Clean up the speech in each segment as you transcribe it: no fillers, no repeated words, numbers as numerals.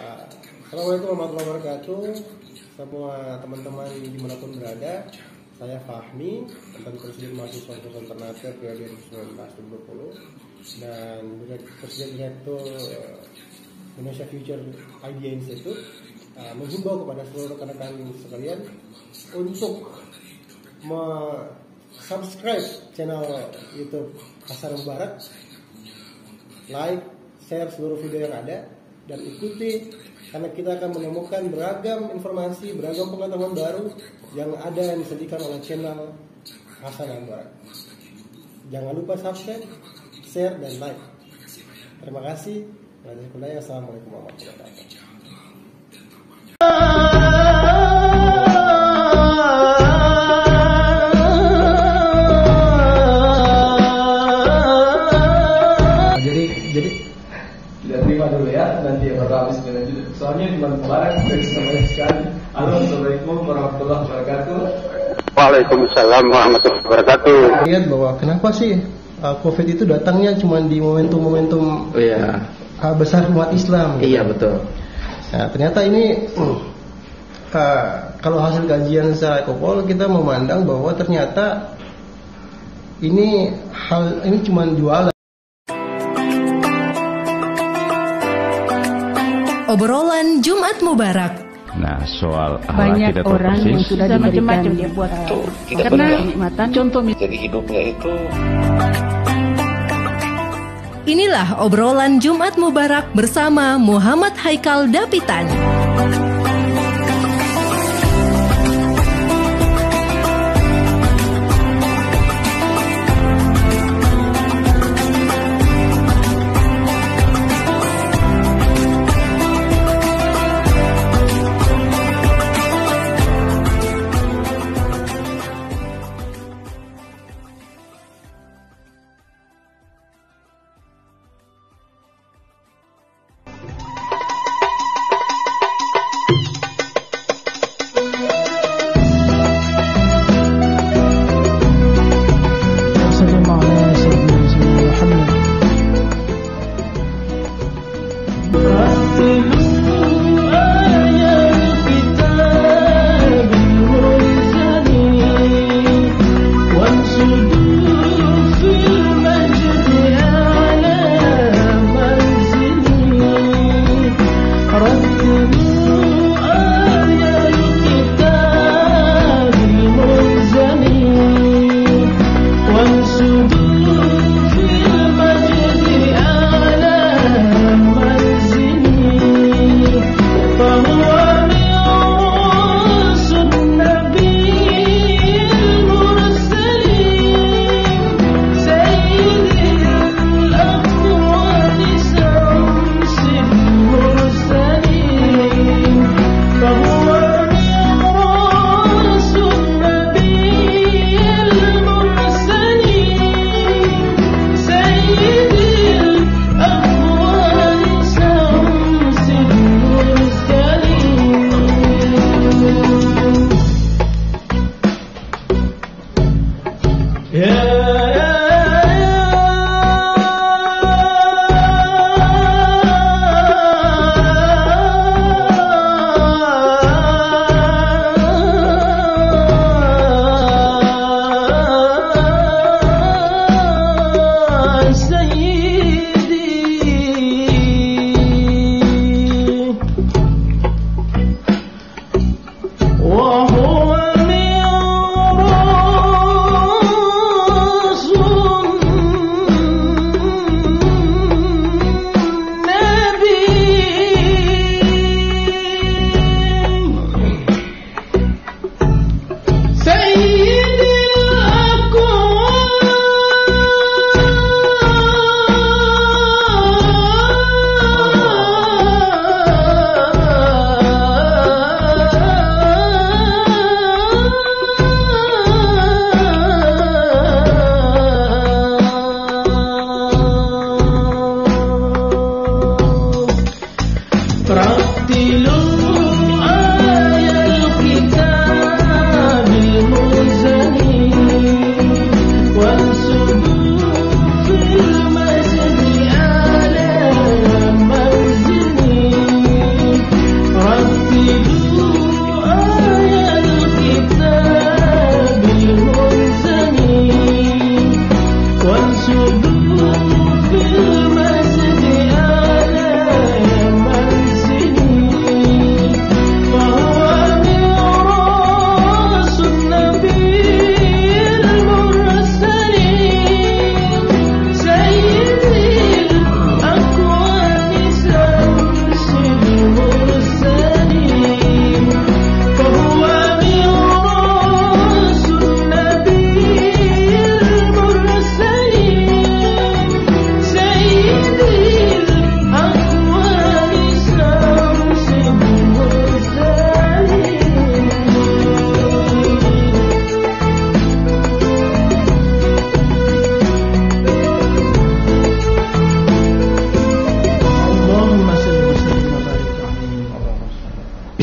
Uh, Assalamualaikum warahmatullahi wabarakatuh. Semua teman-teman dimanapun berada, saya Fahmi, mantan Presiden Mahasiswa Jurusan Ternate periode 2019-2020 dan Presiden Direktur Indonesia Future Idea Institute, menghimbau kepada seluruh rekan-rekan sekalian untuk subscribe channel YouTube Pasar Mubarak, like, share seluruh video yang ada, dan ikuti karena kita akan menemukan beragam informasi, beragam pengetahuan baru yang ada yang disediakan oleh channel Pasar Mubarak. Jangan lupa subscribe, share, dan like. Terima kasih. Assalamualaikum warahmatullahi wabarakatuh. Dulu ya, nanti baru habis lanjut. Soalnya di Mubarak dari semuanya sekali. Halo, assalamualaikum warahmatullahi wabarakatuh. Waalaikumsalam warahmatullahi wabarakatuh. Lihat bahwa kenapa sih COVID itu datangnya cuma di momentum-momentum besar umat Islam. Gitu. Iya betul. Nah ternyata ini kalau hasil kajian secara ekopol kita memandang bahwa ternyata ini cuma jualan. Obrolan Jumat Mubarak. Nah, soal banyak kita orang persis, yang sudah macam-macam dia buat karena kenikmatan contoh jadi hidupnya itu. Inilah obrolan Jumat Mubarak bersama Muhammad Haikal Dapitan.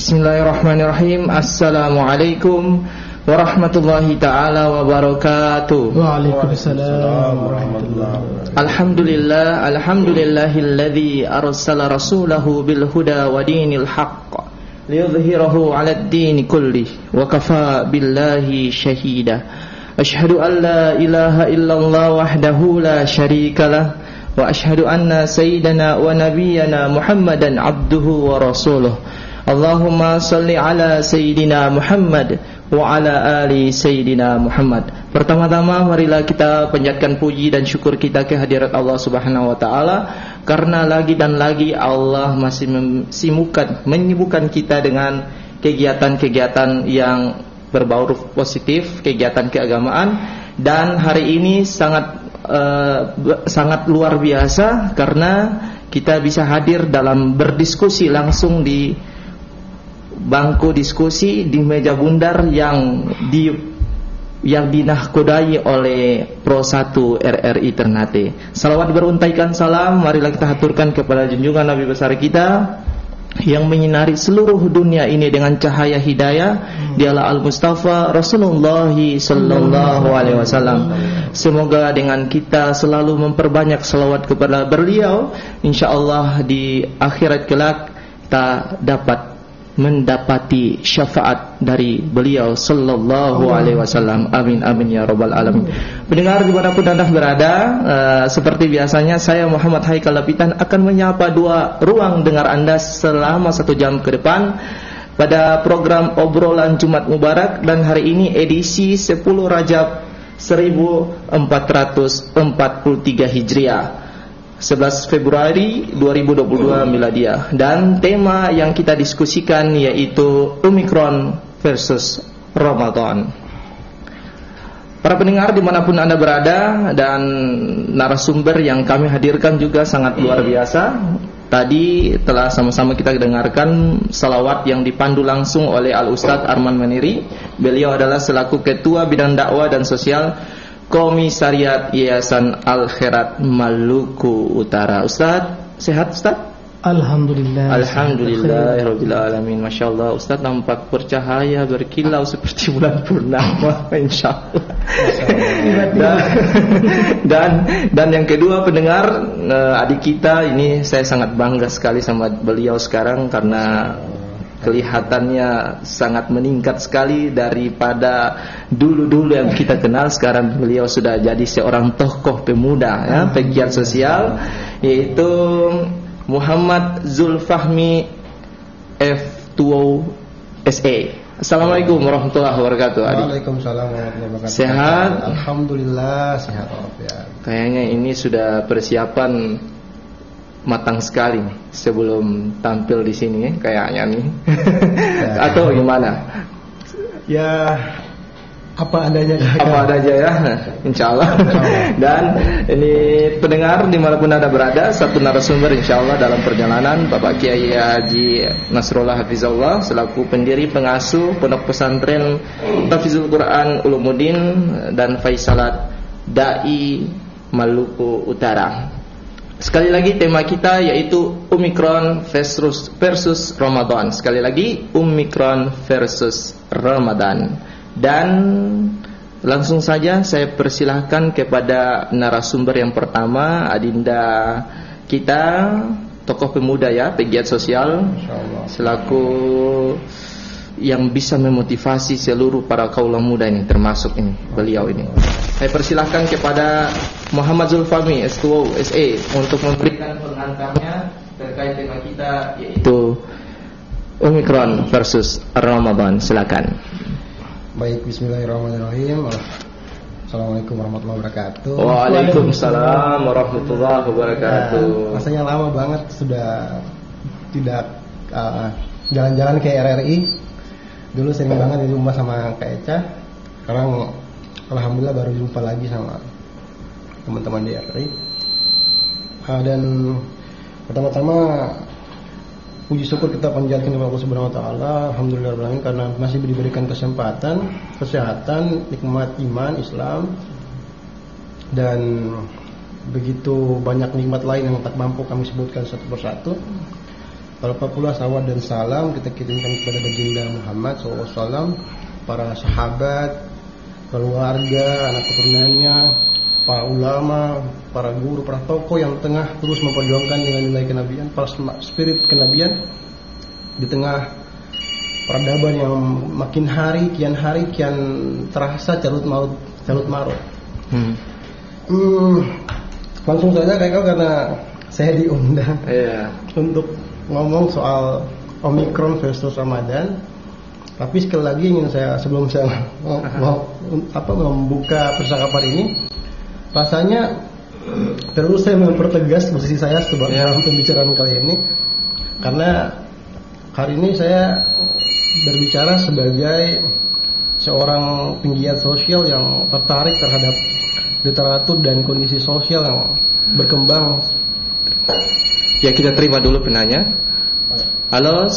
Bismillahirrahmanirrahim. Assalamualaikum warahmatullahi ta'ala wabarakatuh. Waalaikumsalam warahmatullahi wabarakatuh. Alhamdulillahilladzi arsala rasulahu bil huda wa dinil haqq liyudhhirahu 'alad dini kullih wa kafaa billahi shahida. Asyhadu an la ilaha illallah wahdahu la syarikalah wa asyhadu anna sayyidana wa nabiyyana Muhammadan abduhu wa rasuluh. Allahumma salli ala Sayyidina Muhammad wa ala ali Sayyidina Muhammad. Pertama-tama marilah kita panjatkan puji dan syukur kita ke hadirat Allah Subhanahu wa taala, karena lagi dan lagi Allah masih menyibukkan kita dengan kegiatan-kegiatan yang berbau positif, kegiatan keagamaan, dan hari ini sangat luar biasa karena kita bisa hadir dalam berdiskusi langsung di bangku diskusi di meja bundar yang dinahkodai oleh Pro 1 RRI Ternate. Salawat beruntaikan salam marilah kita haturkan kepada junjungan Nabi besar kita yang menyinari seluruh dunia ini dengan cahaya hidayah. Dialah Al-Mustafa Rasulullah sallallahu alaihi wasallam. Semoga dengan kita selalu memperbanyak salawat kepada beliau, insyaallah di akhirat kelak kita dapat mendapati syafaat dari beliau sallallahu alaihi wasallam. Amin amin ya rabbal alamin. Pendengar dimanapun Anda berada, seperti biasanya saya Muhammad Haikal Dapitan akan menyapa dua ruang dengar Anda selama 1 jam ke depan pada program obrolan Jumat Mubarak, dan hari ini edisi 10 Rajab 1443 Hijriah, 11 Februari 2022 Miladiah. Dan tema yang kita diskusikan yaitu Omikron versus Ramadan. Para pendengar dimanapun Anda berada, dan narasumber yang kami hadirkan juga sangat luar biasa. Tadi telah sama-sama kita dengarkan salawat yang dipandu langsung oleh Al-Ustadz Arman Maniri. Beliau adalah selaku Ketua Bidang Dakwah dan Sosial Komisariat Yayasan Al-Khairat Maluku Utara. Ustaz, sehat Ustaz? Alhamdulillah. Alhamdulillahirabbil alamin. Masyaallah, Ustaz nampak bercahaya berkilau seperti bulan purnama, insyaallah. Dan yang kedua pendengar, adik kita ini saya sangat bangga sekali sama beliau sekarang karena kelihatannya sangat meningkat sekali daripada dulu-dulu yang kita kenal. Sekarang beliau sudah jadi seorang tokoh pemuda ya, pegiat sosial, yaitu Muhammad Zulfahmi F2O SA. Assalamualaikum warahmatullahi wabarakatuh. Waalaikumsalam warahmatullahi wabarakatuh. Sehat? Alhamdulillah sehat ya. Kayaknya ini sudah persiapan matang sekali nih sebelum tampil di sini kayaknya nih. Atau gimana? Ya apa adanya ya, insyaallah. Dan ini pendengar dimanapun Anda berada, satu narasumber insyaallah dalam perjalanan Bapak Kiai Haji Nasrullah Hafizahullah selaku pendiri pengasuh Pondok Pesantren Tahfizul Quran Ulumuddin dan Faisalat Dai Maluku Utara. Sekali lagi tema kita yaitu Omikron versus Ramadan. Sekali lagi Omikron versus Ramadan. Dan langsung saja saya persilahkan kepada narasumber yang pertama, adinda kita, tokoh pemuda ya, pegiat sosial, selaku yang bisa memotivasi seluruh para kaula muda ini, termasuk ini beliau ini. Saya persilahkan kepada Muhammad Zulfahmi S2O SA untuk memberikan pengantarnya terkait tema kita yaitu Omikron versus Ramadan. Silakan. Baik, bismillahirrahmanirrahim. Assalamualaikum warahmatullahi wabarakatuh. Waalaikumsalam warahmatullahi wabarakatuh. Rasanya lama banget sudah tidak jalan-jalan ke RRI. Dulu sering banget jumpa sama Kak Eca. Sekarang alhamdulillah baru jumpa lagi sama teman-teman di RRI. Dan pertama-tama puji syukur kita panjatkan kepada Allah Subhanahu wa taala, alhamdulillahirabbil karena masih diberikan kesempatan, kesehatan, nikmat iman Islam, dan begitu banyak nikmat lain yang tak mampu kami sebutkan satu persatu. Berapa pula salawat dan salam kita kirimkan kepada baginda Muhammad SAW, para sahabat, keluarga, anak keturunannya, para ulama, para guru, para tokoh yang tengah terus memperjuangkan nilai-nilai kenabian, para spirit kenabian di tengah peradaban yang makin hari kian terasa carut marut. Langsung saja karena saya diundang untuk ngomong soal Omikron versus Ramadan. Tapi sekali lagi sebelum saya membuka percakapan ini, rasanya perlu saya mempertegas posisi saya sebagai pembicaraan kali ini, karena hari ini saya berbicara sebagai seorang penggiat sosial yang tertarik terhadap literatur dan kondisi sosial yang berkembang. Ya, kita terima dulu penanya. Halo,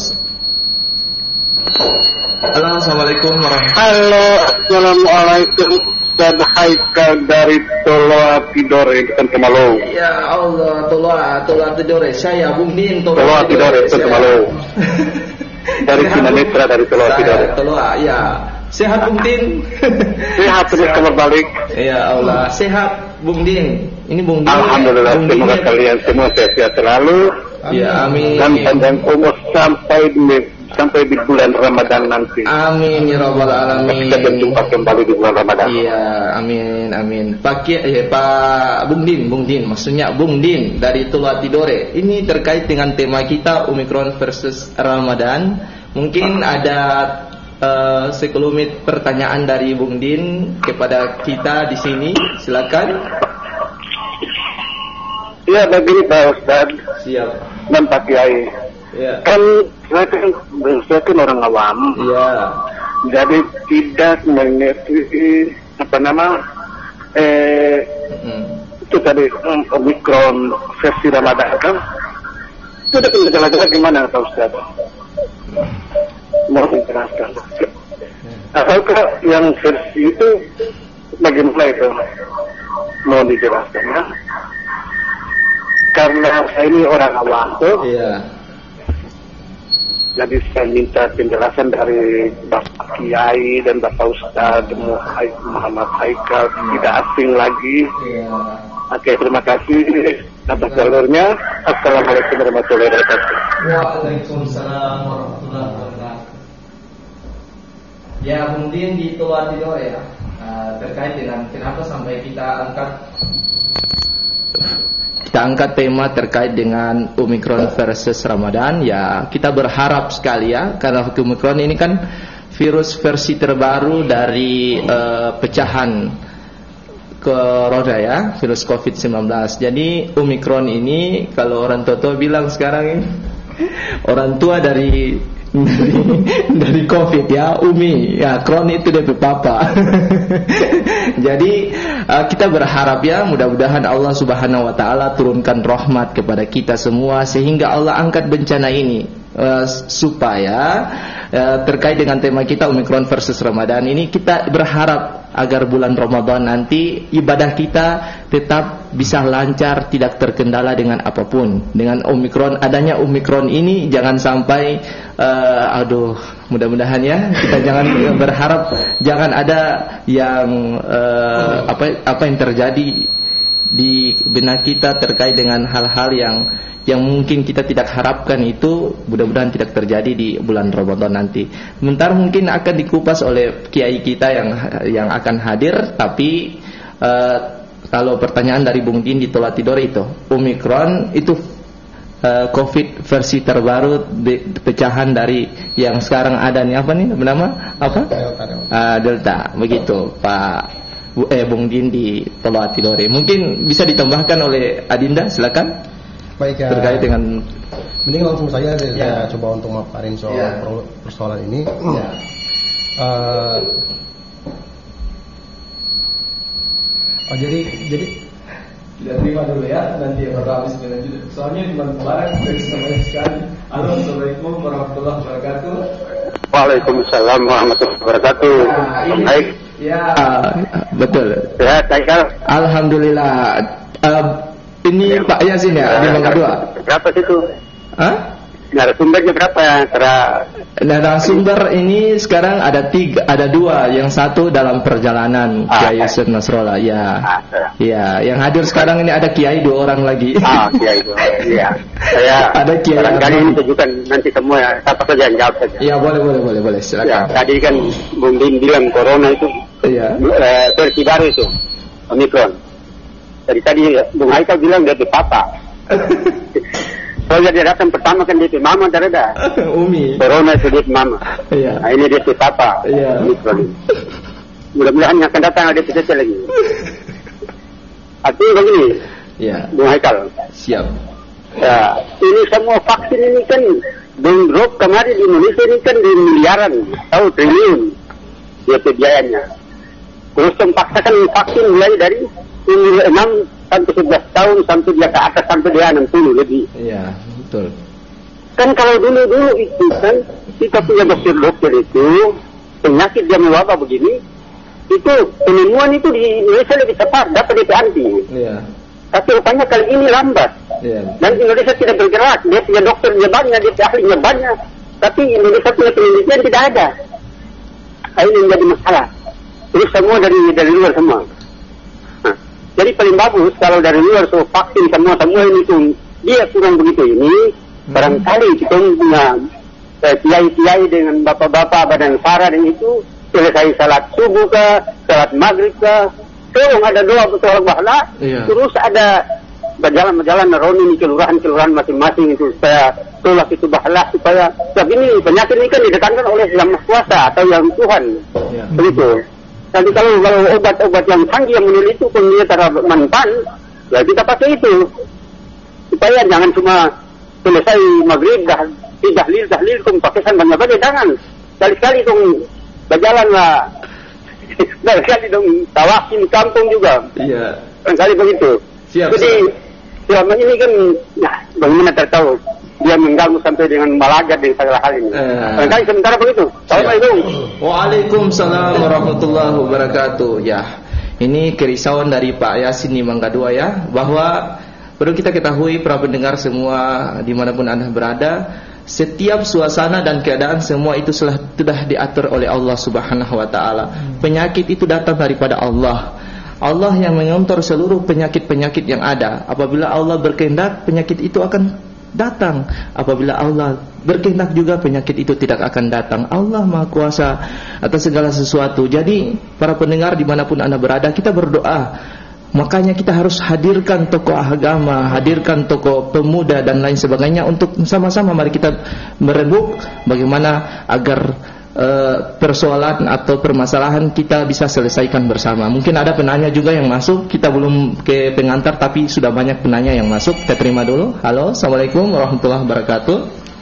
assalamualaikum warahmatullahi wabarakatuh. Halo, assalamualaikum. Ustaz Haikal dari Toloa Tidore, Tentemalo. Ya Allah, Toloa Tidore. Saya Bung Din Toloa Tidore, Tentemalo. Dari Tunanetra, dari Toloa Tidore. Toloa, ya. Sehat Bung Din? Sehat, terus kabar balik. Ya Allah, sehat Bung Din. Ini Bung Din. Alhamdulillah, semoga kalian semua sehat selalu. Ya, amin. Dan panjang umur sampai di bulan Ramadan nanti. Amin ya rabbal alamin. Kita berjumpa kembali di bulan Ramadan. Iya, amin. Pak Bung Din, maksudnya Bung Din dari Toloa Tidore. Ini terkait dengan tema kita Omikron versus Ramadan. Mungkin ada sekelumit pertanyaan dari Bung Din kepada kita di sini. Silakan. Ya, begini Pak Ustaz. Siap. Dan Pak Kiai. Ya. Kan saya kan orang awam. Iya. Jadi tidak mengerti itu tadi Omikron versi Ramadan kan. Itu ada penjelasan gimana Pak Ustaz? Mau dijelaskan. Ataukah yang versi itu bagaimana itu? Mau dijelaskan ya? Karena saya ini orang awam tuh. Iya. Jadi saya minta penjelasan dari Bapak Kiai dan Bapak Ustaz Muhammad Haikal, tidak asing lagi. Oke, terima kasih atas jalurnya. Assalamualaikum warahmatullahi wabarakatuh. Waalaikumsalam warahmatullahi wabarakatuh. Ya, mungkin di Toloa Tidore ya, terkait dengan kenapa sampai kita angkat tema terkait dengan Omikron versus Ramadan. Ya, kita berharap sekali ya, karena Omikron ini kan virus versi terbaru dari pecahan corona ya, virus COVID-19. Jadi Omikron ini kalau orang tua bilang sekarang ini orang tua dari COVID ya, Umi ya, Kron itu dari papa. Jadi kita berharap ya, mudah-mudahan Allah Subhanahu wa taala turunkan rahmat kepada kita semua sehingga Allah angkat bencana ini, supaya terkait dengan tema kita Omikron versus Ramadan ini, kita berharap agar bulan Ramadan nanti ibadah kita tetap bisa lancar, tidak terkendala dengan apapun. Dengan Omikron, adanya Omikron ini jangan sampai mudah-mudahan ya, kita jangan berharap jangan ada yang apa yang terjadi di benak kita terkait dengan hal-hal yang mungkin kita tidak harapkan, itu mudah-mudahan tidak terjadi di bulan Ramadan nanti. Sebentar mungkin akan dikupas oleh kiai kita yang akan hadir, tapi kalau pertanyaan dari Bung Din di Toloa Tidore itu, Omikron itu COVID versi terbaru, pecahan dari yang sekarang ada nih, apa nih bernama apa? Delta, begitu Pak Bung Din di Toloa Tidore. Mungkin bisa ditambahkan oleh Adinda, silakan. Baik ya. Terkait dengan, mending langsung saja saya coba untuk memaparin soal persoalan ini. Jadi tidak terima dulu ya, nanti baru habis lanjut. Soalnya di bulan Mubarak dari semuanya sekali. Halo, assalamualaikum warahmatullahi wabarakatuh. Waalaikumsalam warahmatullahi wabarakatuh. Baik. Ya, betul. Ya, Haikal. Alhamdulillah. Ini Pak Yasin ya, di Bangka 2. Berapa situ? Hah? narasumbernya berapa? Narasumber ini sekarang ada 2, yang satu dalam perjalanan Kiai Yusuf Nasrullah. Ya, yang hadir sekarang ini ada Kiai 2 orang lagi. Kiai 2. Iya. Saya ada Kiai. Barangkali ini tunjukkan nanti semua ya, siapa saja yang jawab saja. Iya, boleh, silakan. Ya, tadi kan Bung Din bilang corona itu versi baru itu, Omicron. Tadi Bung Haikal bilang dia papa. Soalnya dia datang pertama kan dia mama terada. Umi. Corona itu dia mama. Iya. Nah ini dia papa. Iya. Mudah-mudahan yang akan datang ada pecah lagi. Artinya begini. Iya. Bung Haikal. Siap. Ya, ini semua vaksin ini kan Bung Rob kemarin di Indonesia ini kan di miliaran, tahu triliun dia biayanya. Terus memaksakan vaksin mulai dari umur 6 sampai 11 tahun sampai dia ke atas sampai dia 60 lebih. Iya, betul. Kan kalau dulu itu kan kita punya dokter itu penyakit yang mewabah begini itu penemuan itu di Indonesia lebih cepat dapat DP anti. Iya. Tapi rupanya kali ini lambat. Iya. Dan Indonesia tidak bergerak. Dia punya dokter dia banyak, dia punya ahlinya banyak. Tapi Indonesia punya penelitian tidak ada. Ini menjadi masalah. Terus semua dari luar semua. Nah, jadi paling bagus kalau dari luar so vaksin semua ini tuh dia kurang begitu ini. Barangkali kita punya kiai-kiai dengan bapak-bapak badan sara dan itu selesai salat subuh ke, salat maghrib ke, tolong ada doa betul bahla, terus ada berjalan-jalan neroni di kelurahan-kelurahan masing-masing itu supaya tolak itu bahla supaya sebab ini penyakit ini kan didatangkan oleh yang kuasa atau yang Tuhan, begitu. Tapi kalau obat-obat yang canggih yang menurut itu pun dia terhadap manfaat, ya kita pakai itu supaya jangan cuma selesai maghrib dahlil pakesan banyak-banyak, jangan sekali-sekali dong berjalan lah. Sekali dong tawakin kampung juga. Iya. Sekali begitu. Siap. Jadi selama ini kan, nah, bagaimana tertahu dia mengganggu sampai dengan malagat dan segala hal ini. Sekali sementara begitu. Assalamualaikum. Waalaikumsalam warahmatullahi wabarakatuh. Ya, ini kerisauan dari Pak Yasin di Mangga 2 ya, bahwa perlu kita ketahui para pendengar semua dimanapun Anda berada, setiap suasana dan keadaan semua itu sudah diatur oleh Allah Subhanahu wa taala. Penyakit itu datang daripada Allah. Allah yang mengontrol seluruh penyakit-penyakit yang ada. Apabila Allah berkehendak, penyakit itu akan datang. Apabila Allah berkehendak juga, penyakit itu tidak akan datang. Allah Maha Kuasa atas segala sesuatu. Jadi para pendengar dimanapun Anda berada, kita berdoa. Makanya kita harus hadirkan tokoh agama, hadirkan tokoh pemuda dan lain sebagainya untuk sama-sama mari kita merebut bagaimana agar persoalan atau permasalahan kita bisa selesaikan bersama. Mungkin ada penanya juga yang masuk, kita belum ke pengantar tapi sudah banyak penanya yang masuk. Kita terima dulu. Halo, assalamualaikum warahmatullahi wabarakatuh.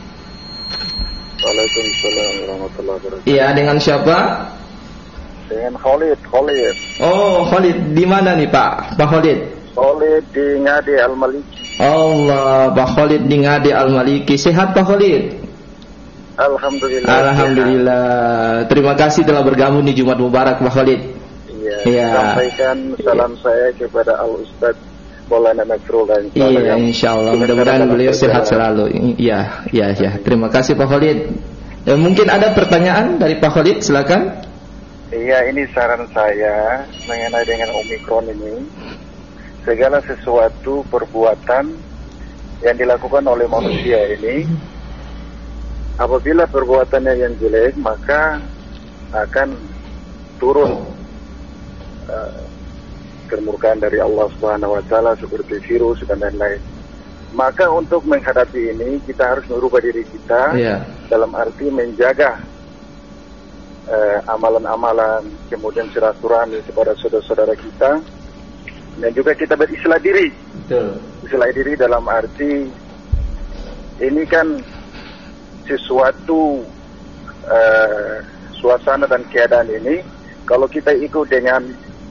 Waalaikumsalam warahmatullahi wabarakatuh. Iya, dengan siapa? Dengan Khalid. Oh, Khalid, di mana nih Pak Khalid? Khalid di Ngade Al-Maliki. Allah, Pak Khalid di Ngade Al-Maliki. Sehat Pak Khalid? Alhamdulillah. Alhamdulillah. Terima kasih telah bergabung di Jumat Mubarak Pak Khalid. Iya. Sampaikan salam saya kepada Al Ustaz Maulana Nasrullah. Iya, insyaallah. Mudah-mudahan beliau sehat selalu. Iya. Terima kasih Pak Khalid. Mungkin ada pertanyaan dari Pak Khalid, silakan. Iya, ini saran saya mengenai dengan Omikron ini. Segala sesuatu perbuatan yang dilakukan oleh manusia ini, apabila perbuatannya yang jelek, maka akan turun kemurkaan dari Allah Subhanahu wa taala seperti virus dan lain-lain. Maka untuk menghadapi ini kita harus merubah diri kita dalam arti menjaga amalan-amalan, kemudian silaturahmi kepada saudara-saudara kita, dan juga kita berislah diri. Islah diri dalam arti ini kan sesuatu suasana dan keadaan ini, kalau kita ikut dengan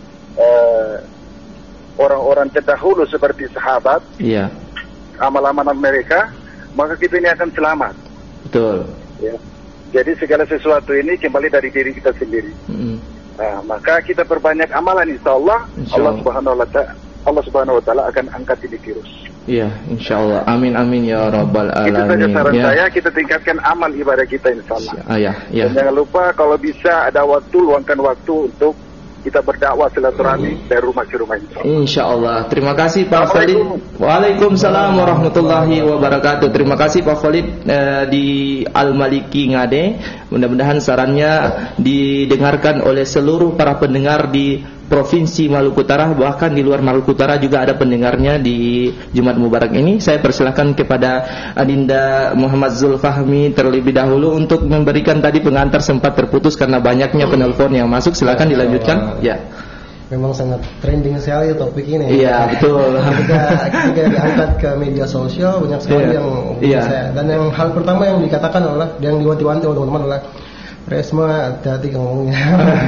orang-orang terdahulu seperti sahabat, amal-amalan mereka, maka kita ini akan selamat. Betul. Ya. Jadi segala sesuatu ini kembali dari diri kita sendiri. Nah, maka kita perbanyak amalan, insya Allah Allah Subhanahu wa taala akan angkat ini virus. Iya, insya Allah. Amin amin ya rabbal alamin. Itu saja saran ya. saya, kita tingkatkan amal ibadah kita insya Allah. Ya. Dan jangan lupa kalau bisa ada waktu, luangkan waktu untuk kita berdakwah silaturahmi dari rumah ke rumah insya Allah. Terima kasih Pak Khalid. Waalaikumsalam warahmatullahi wabarakatuh. Terima kasih Pak Khalid di Al-Maliki Ngade. Mudah-mudahan sarannya didengarkan oleh seluruh para pendengar di Provinsi Maluku Utara, bahkan di luar Maluku Utara juga ada pendengarnya di Jumat Mubarak ini. Saya persilahkan kepada Adinda Muhammad Zulfahmi terlebih dahulu untuk memberikan, tadi pengantar sempat terputus karena banyaknya penelpon yang masuk. Silakan dilanjutkan. Ya. Memang sangat trending sekali topik ini. Iya, betul. Ketika diangkat ke media sosial banyak sekali yang saya. Dan yang hal pertama yang dikatakan adalah, yang diwanti-wanti oleh teman-teman adalah, Resma hati-hati ngomongnya.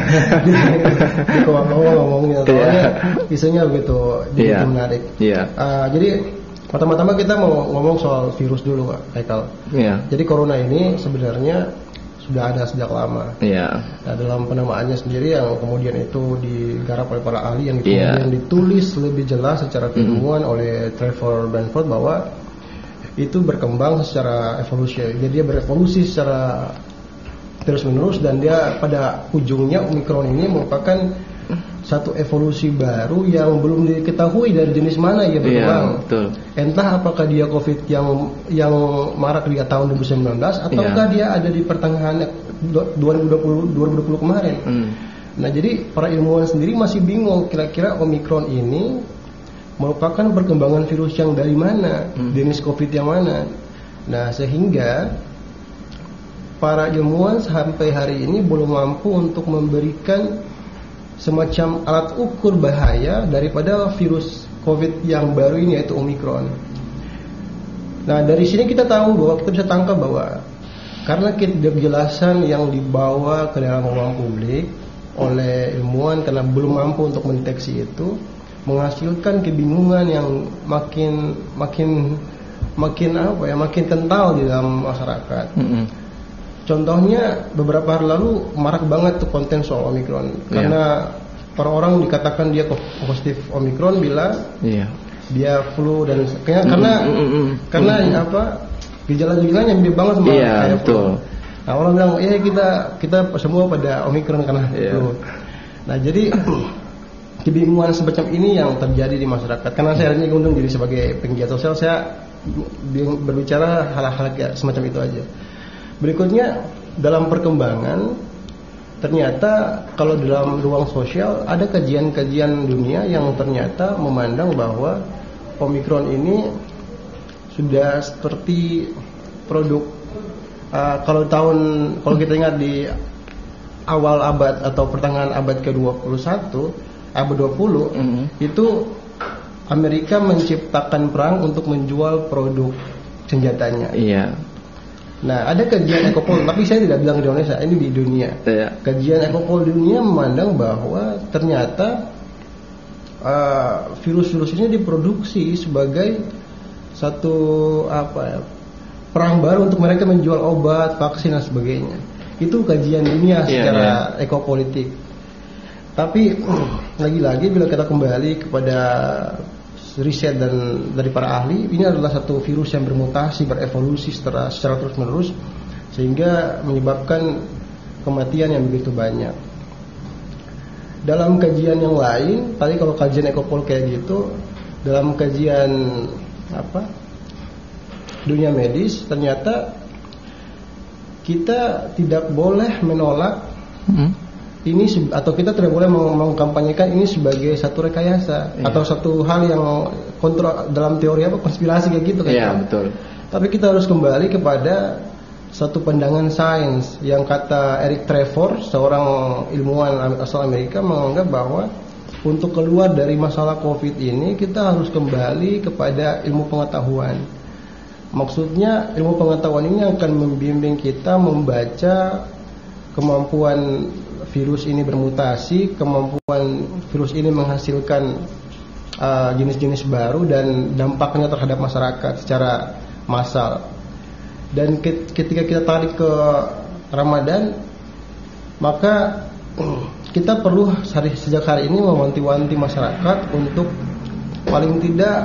Di ngomongnya. Soalnya isunya begitu menarik. Jadi pertama-tama kita mau ngomong soal virus dulu, Pak Haikal. Jadi corona ini sebenarnya sudah ada sejak lama. Nah, dalam penamaannya sendiri yang kemudian itu digarap oleh para ahli, yang kemudian ditulis lebih jelas secara keilmuan oleh Trevor Benford bahwa itu berkembang secara evolusi. Jadi dia berevolusi secara terus menerus, dan dia pada ujungnya Omikron ini merupakan satu evolusi baru yang belum diketahui dari jenis mana ia berkembang. Entah apakah dia COVID yang marak di tahun 2019 ataukah dia ada di pertengahan 2020 kemarin. Nah, jadi para ilmuwan sendiri masih bingung kira-kira Omikron ini merupakan perkembangan virus yang dari mana, jenis COVID yang mana. Nah, sehingga para ilmuwan sampai hari ini belum mampu untuk memberikan semacam alat ukur bahaya daripada virus COVID yang baru ini, yaitu Omikron. Nah, dari sini kita tahu bahwa kita bisa tangkap bahwa karena ketidakjelasan yang dibawa ke dalam ruang publik oleh ilmuwan karena belum mampu untuk mendeteksi itu, menghasilkan kebingungan yang makin kental di dalam masyarakat. Contohnya beberapa hari lalu marak banget tuh konten soal Omikron karena para orang dikatakan dia positif Omikron bila dia flu dan karena gejala-gejalanya mirip banget sama kayak flu. Nah, orang bilang kita semua pada Omikron karena flu. Nah, jadi kebingungan semacam ini yang terjadi di masyarakat. Karena saya hanya diundang jadi sebagai penggiat sosial, saya berbicara hal-hal semacam itu aja. Berikutnya, dalam perkembangan, ternyata kalau dalam ruang sosial ada kajian-kajian dunia yang ternyata memandang bahwa Omikron ini sudah seperti produk kalau kita ingat di awal abad atau pertengahan abad ke-21, abad 20, itu Amerika menciptakan perang untuk menjual produk senjatanya. Nah, ada kajian Ecopol, tapi saya tidak bilang di Indonesia, ini di dunia. Kajian Ecopol di dunia memandang bahwa ternyata virus-virus ini diproduksi sebagai satu perang baru untuk mereka menjual obat, vaksin dan sebagainya. Itu kajian dunia secara ekopolitik. Tapi lagi-lagi bila kita kembali kepada riset dan dari para ahli, ini adalah satu virus yang bermutasi, berevolusi secara terus-menerus sehingga menyebabkan kematian yang begitu banyak. Dalam kajian yang lain, tadi kalau kajian Ecopol kayak gitu, dalam kajian dunia medis, ternyata kita tidak boleh menolak ini, atau kita tidak boleh mengkampanyekan ini sebagai satu rekayasa atau satu hal yang kontrol dalam teori konspirasi kayak gitu kan. Betul. Tapi kita harus kembali kepada satu pandangan sains yang kata Eric Trevor, seorang ilmuwan asal Amerika, menganggap bahwa untuk keluar dari masalah COVID ini kita harus kembali kepada ilmu pengetahuan. Maksudnya ilmu pengetahuan ini akan membimbing kita membaca kemampuan virus ini bermutasi, kemampuan virus ini menghasilkan jenis-jenis baru dan dampaknya terhadap masyarakat secara massal. Dan ketika kita tarik ke Ramadan, maka kita perlu sejak hari ini mewanti-wanti masyarakat untuk paling tidak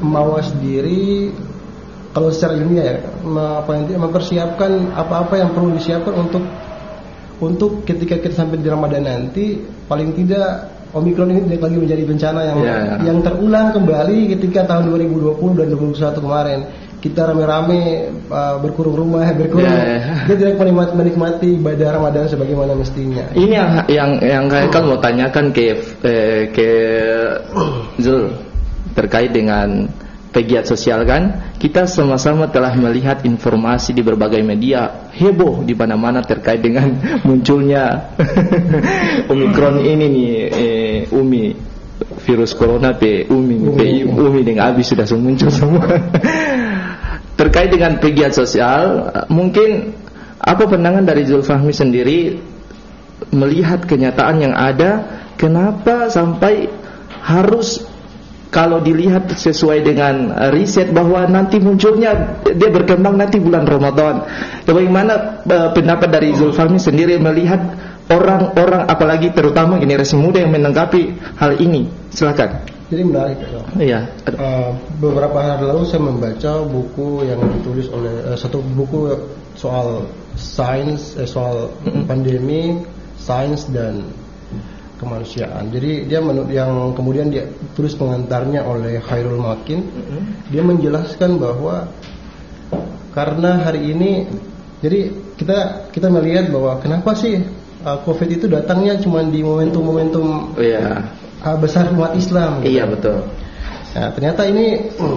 mawas diri kalau secara ilmiah ya, mempersiapkan apa-apa yang perlu disiapkan untuk ketika kita sampai di Ramadan nanti, paling tidak Omikron ini tidak lagi menjadi bencana yang terulang kembali ketika tahun 2020 dan 2021 kemarin. Kita rame-rame berkurung rumah, kita tidak menikmati ibadah Ramadan sebagaimana mestinya. Ini yang Haikal mau tanyakan ke Zul terkait dengan pegiat sosial kan. Kita sama-sama telah melihat informasi di berbagai media heboh di mana-mana terkait dengan munculnya Omikron ini nih, Umi virus corona Umi dengan Abi sudah muncul semua. Terkait dengan pegiat sosial, mungkin apa pandangan dari Zulfahmi sendiri melihat kenyataan yang ada, kenapa sampai harus, kalau dilihat sesuai dengan riset bahwa nanti munculnya dia berkembang nanti bulan Ramadan. Bagaimana pendapat dari Zulfahmi sendiri melihat orang-orang, apalagi terutama generasi muda yang menanggapi hal ini? Silakan. Jadi menarik. Iya. Beberapa hari lalu saya membaca buku yang ditulis oleh satu buku soal sains, soal pandemi, sains dan kemanusiaan. Jadi dia yang kemudian dia tulis pengantarnya oleh Khairul Makin. Dia menjelaskan bahwa karena hari ini, jadi kita melihat bahwa kenapa sih COVID itu datangnya cuma di momentum-momentum besar umat Islam. Iya betul. Nah, ternyata ini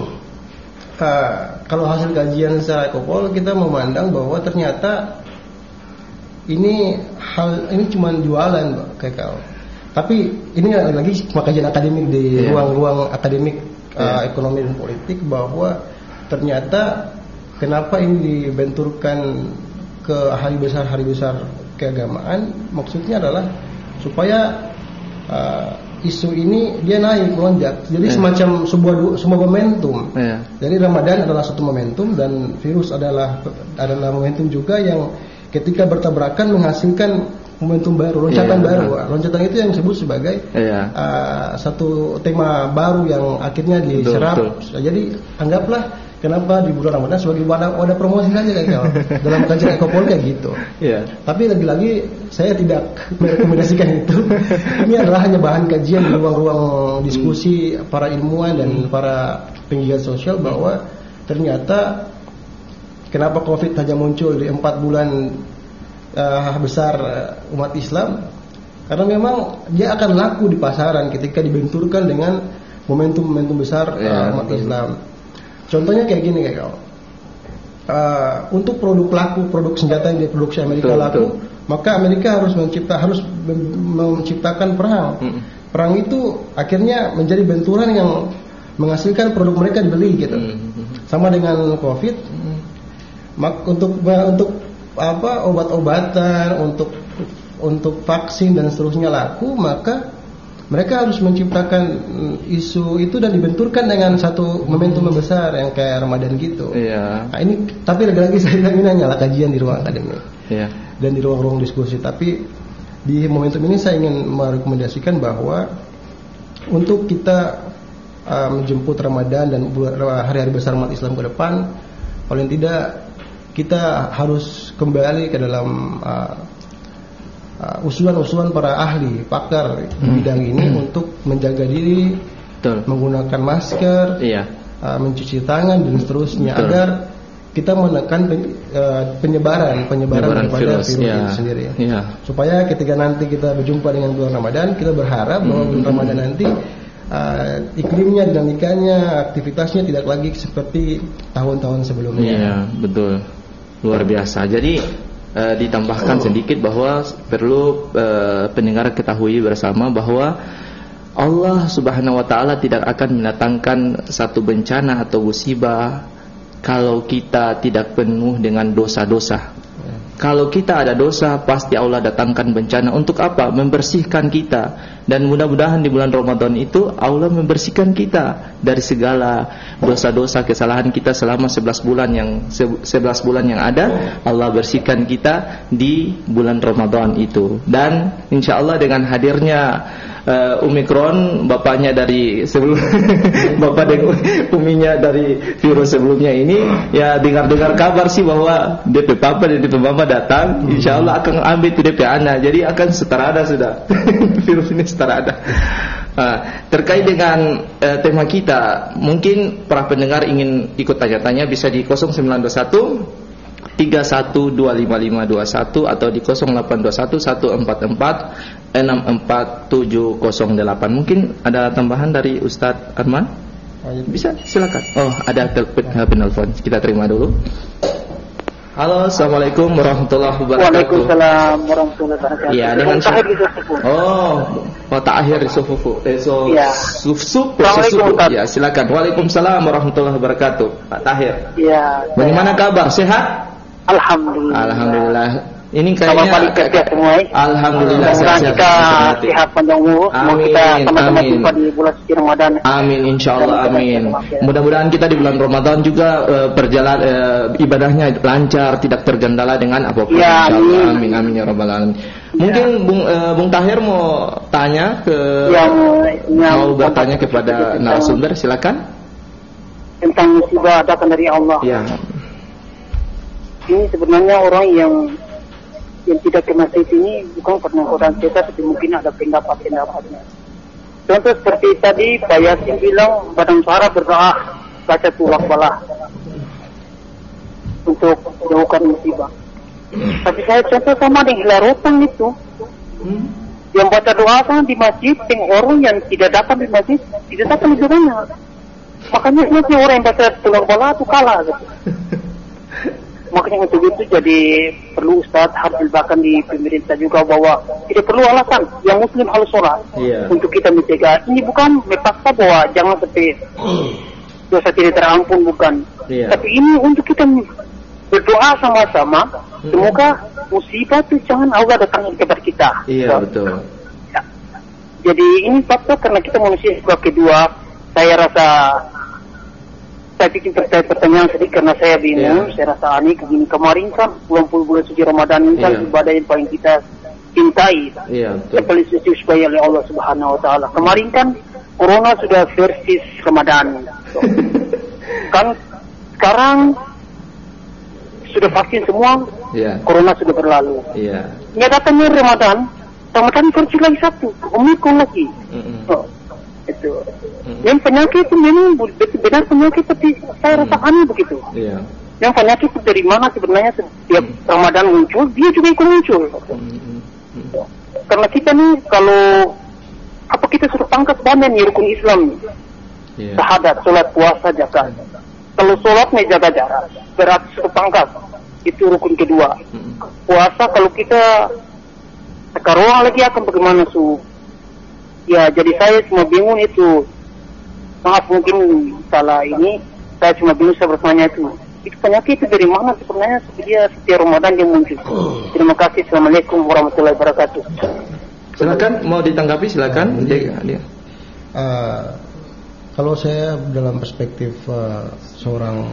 kalau hasil kajian secara ekopol kita memandang bahwa ternyata ini cuma jualan, kayak kau. Tapi ini lagi kajian akademik di ruang-ruang akademik ekonomi dan politik, bahwa ternyata kenapa ini dibenturkan ke hari besar keagamaan, maksudnya adalah supaya isu ini dia naik melonjak, jadi semacam sebuah momentum. Jadi Ramadan adalah satu momentum dan virus adalah momentum juga yang ketika bertabrakan menghasilkan momentum baru, loncatan baru. Loncatan itu yang disebut sebagai satu tema baru yang akhirnya diserap. Jadi anggaplah kenapa di bulan Ramadan sebagai wadah promosi saja kan, dalam kajian ekopol kayak gitu. Tapi lagi-lagi saya tidak merekomendasikan itu. Ini adalah hanya bahan kajian di ruang-ruang diskusi para ilmuwan dan para penggiat sosial, bahwa ternyata kenapa COVID hanya muncul di 4 bulan besar umat Islam, karena memang dia akan laku di pasaran ketika dibenturkan dengan momentum-momentum besar umat Islam. Contohnya kayak gini kayak kau. Untuk produk laku, produk senjata yang diproduksi Amerika laku, maka Amerika harus menciptakan perang. Perang itu akhirnya menjadi benturan yang menghasilkan produk mereka dibeli gitu. Sama dengan COVID. Untuk obat-obatan, untuk vaksin dan seterusnya laku, maka mereka harus menciptakan isu itu dan dibenturkan dengan satu momentum besar yang kayak Ramadan gitu. Nah, ini tapi lagi-lagi saya ini hanyalah kajian di ruang akademik dan di ruang-ruang diskusi. Tapi di momentum ini saya ingin merekomendasikan bahwa untuk kita menjemput Ramadan dan hari-hari besar umat Islam ke depan, paling tidak kita harus kembali ke dalam usulan-usulan para ahli, pakar di bidang ini untuk menjaga diri, menggunakan masker, mencuci tangan dan seterusnya, agar kita menekan penyebaran daripada virus itu sendiri. Supaya ketika nanti kita berjumpa dengan bulan Ramadan, kita berharap bahwa bulan Ramadan nanti iklimnya, dinamikanya, aktivitasnya tidak lagi seperti tahun-tahun sebelumnya. Iya, betul. Luar biasa. Jadi ditambahkan sedikit bahwa perlu pendengar ketahui bersama bahwa Allah Subhanahu wa taala tidak akan mendatangkan satu bencana atau musibah kalau kita tidak penuh dengan dosa-dosa. Kalau kita ada dosa, pasti Allah datangkan bencana. Untuk apa? Membersihkan kita. Dan mudah-mudahan di bulan Ramadan itu Allah membersihkan kita dari segala dosa-dosa, kesalahan kita selama 11 bulan yang ada. Allah bersihkan kita di bulan Ramadan itu. Dan insya Allah dengan hadirnya Omikron, bapaknya dari sebelum bapak dan uminya dari virus sebelumnya ini, ya dengar kabar sih bahwa DP papa dan DP mama datang, insya Allah akan ambil itu DP anak, jadi akan setara ada sudah virus ini setara ada. Terkait dengan tema kita, mungkin para pendengar ingin ikut tanya-tanya bisa di 0921 31255521 atau di 0821 144 64708. Mungkin ada tambahan dari Ustadz Arman? Bisa, silakan. Oh, ada penelpon. Kita terima dulu. Halo, assalamualaikum warahmatullahi wabarakatuh. Waalaikumsalam warahmatullahi wabarakatuh. Iya, dengan Pak Tahir di Sufufu. Ya, silakan. Waalaikumsalam warahmatullahi wabarakatuh. Pak Tahir. Iya. Bagaimana kabar? Sehat? Alhamdulillah. Alhamdulillah. Ini kayaknya alhamdulillah sehat panjang umur. Kita sama-sama jumpa di bulan suci Ramadan. Amin, insyaallah, amin. Mudah-mudahan kita di bulan Ramadan juga ibadahnya lancar, tidak tergendala dengan apapun, ya, insyaallah. Amin, amin ya rabbal alamin. Mungkin Bung Tahir mau tanya mau bertanya kepada narasumber, silakan. Tentang musibah datang dari Allah. Ya. Ini sebenarnya orang yang tidak kena ini bukan karena Quran kita, tapi mungkin ada pendapat-pendapatnya. Contoh seperti tadi Pak Yasin bilang badan suara berdoa baca tulak balah untuk jauhkan musibah. Tapi saya contoh sama dengan Hilarotang itu, yang baca doa kan di masjid, dengan orang yang tidak datang di masjid tidak dapat lebih banyak. Makanya orang yang baca tulak balah itu kalah gitu. Makanya untuk itu jadi perlu Ustaz harus bahkan di pemerintah juga bahwa tidak perlu alasan yang muslim harus sholat untuk kita mencegah. Ini bukan memaksa bahwa jangan sampai dosa tidak terampun, bukan. Tapi ini untuk kita berdoa sama-sama semoga musibah itu jangan Allah datang kepada kita. Iya, betul. Ya. Jadi ini fakta karena kita manusia juga kedua. Saya bikin pertanyaan sedikit karena saya bingung. Saya rasa aneh begini. Kemarin kan bulan suci Ramadan ini kan ibadah yang paling kita cintai. Yang paling disukai oleh Allah Subhanahu Wa Taala. Kemarin kan Corona sudah versi Ramadan. Kan sekarang sudah vaksin semua. Corona sudah berlalu. Ini datangnya Ramadan versi lagi satu. Omikron lagi. Itu. Yang penyakit itu memang benar penyakit, tapi saya rasa aneh begitu. Yang penyakit itu dari mana sebenarnya setiap Ramadan muncul, dia juga ikut muncul. Karena kita nih kalau kita sudah pangkat banyak nih rukun Islam, syahadat, sholat, puasa, zakat. Kalau sholatnya jaga jarak, berarti sudah pangkat, itu rukun kedua. Puasa kalau kita sekarang lagi akan bagaimana Ya, jadi saya cuma bingung itu. Maaf mungkin salah ini. Saya cuma bingung, saya bertanya itu penyakit itu dari mana sebenarnya setiap Ramadan dia muncul. Terima kasih. Assalamualaikum warahmatullahi wabarakatuh. Silakan, mau ditanggapi silakan. Kalau saya dalam perspektif seorang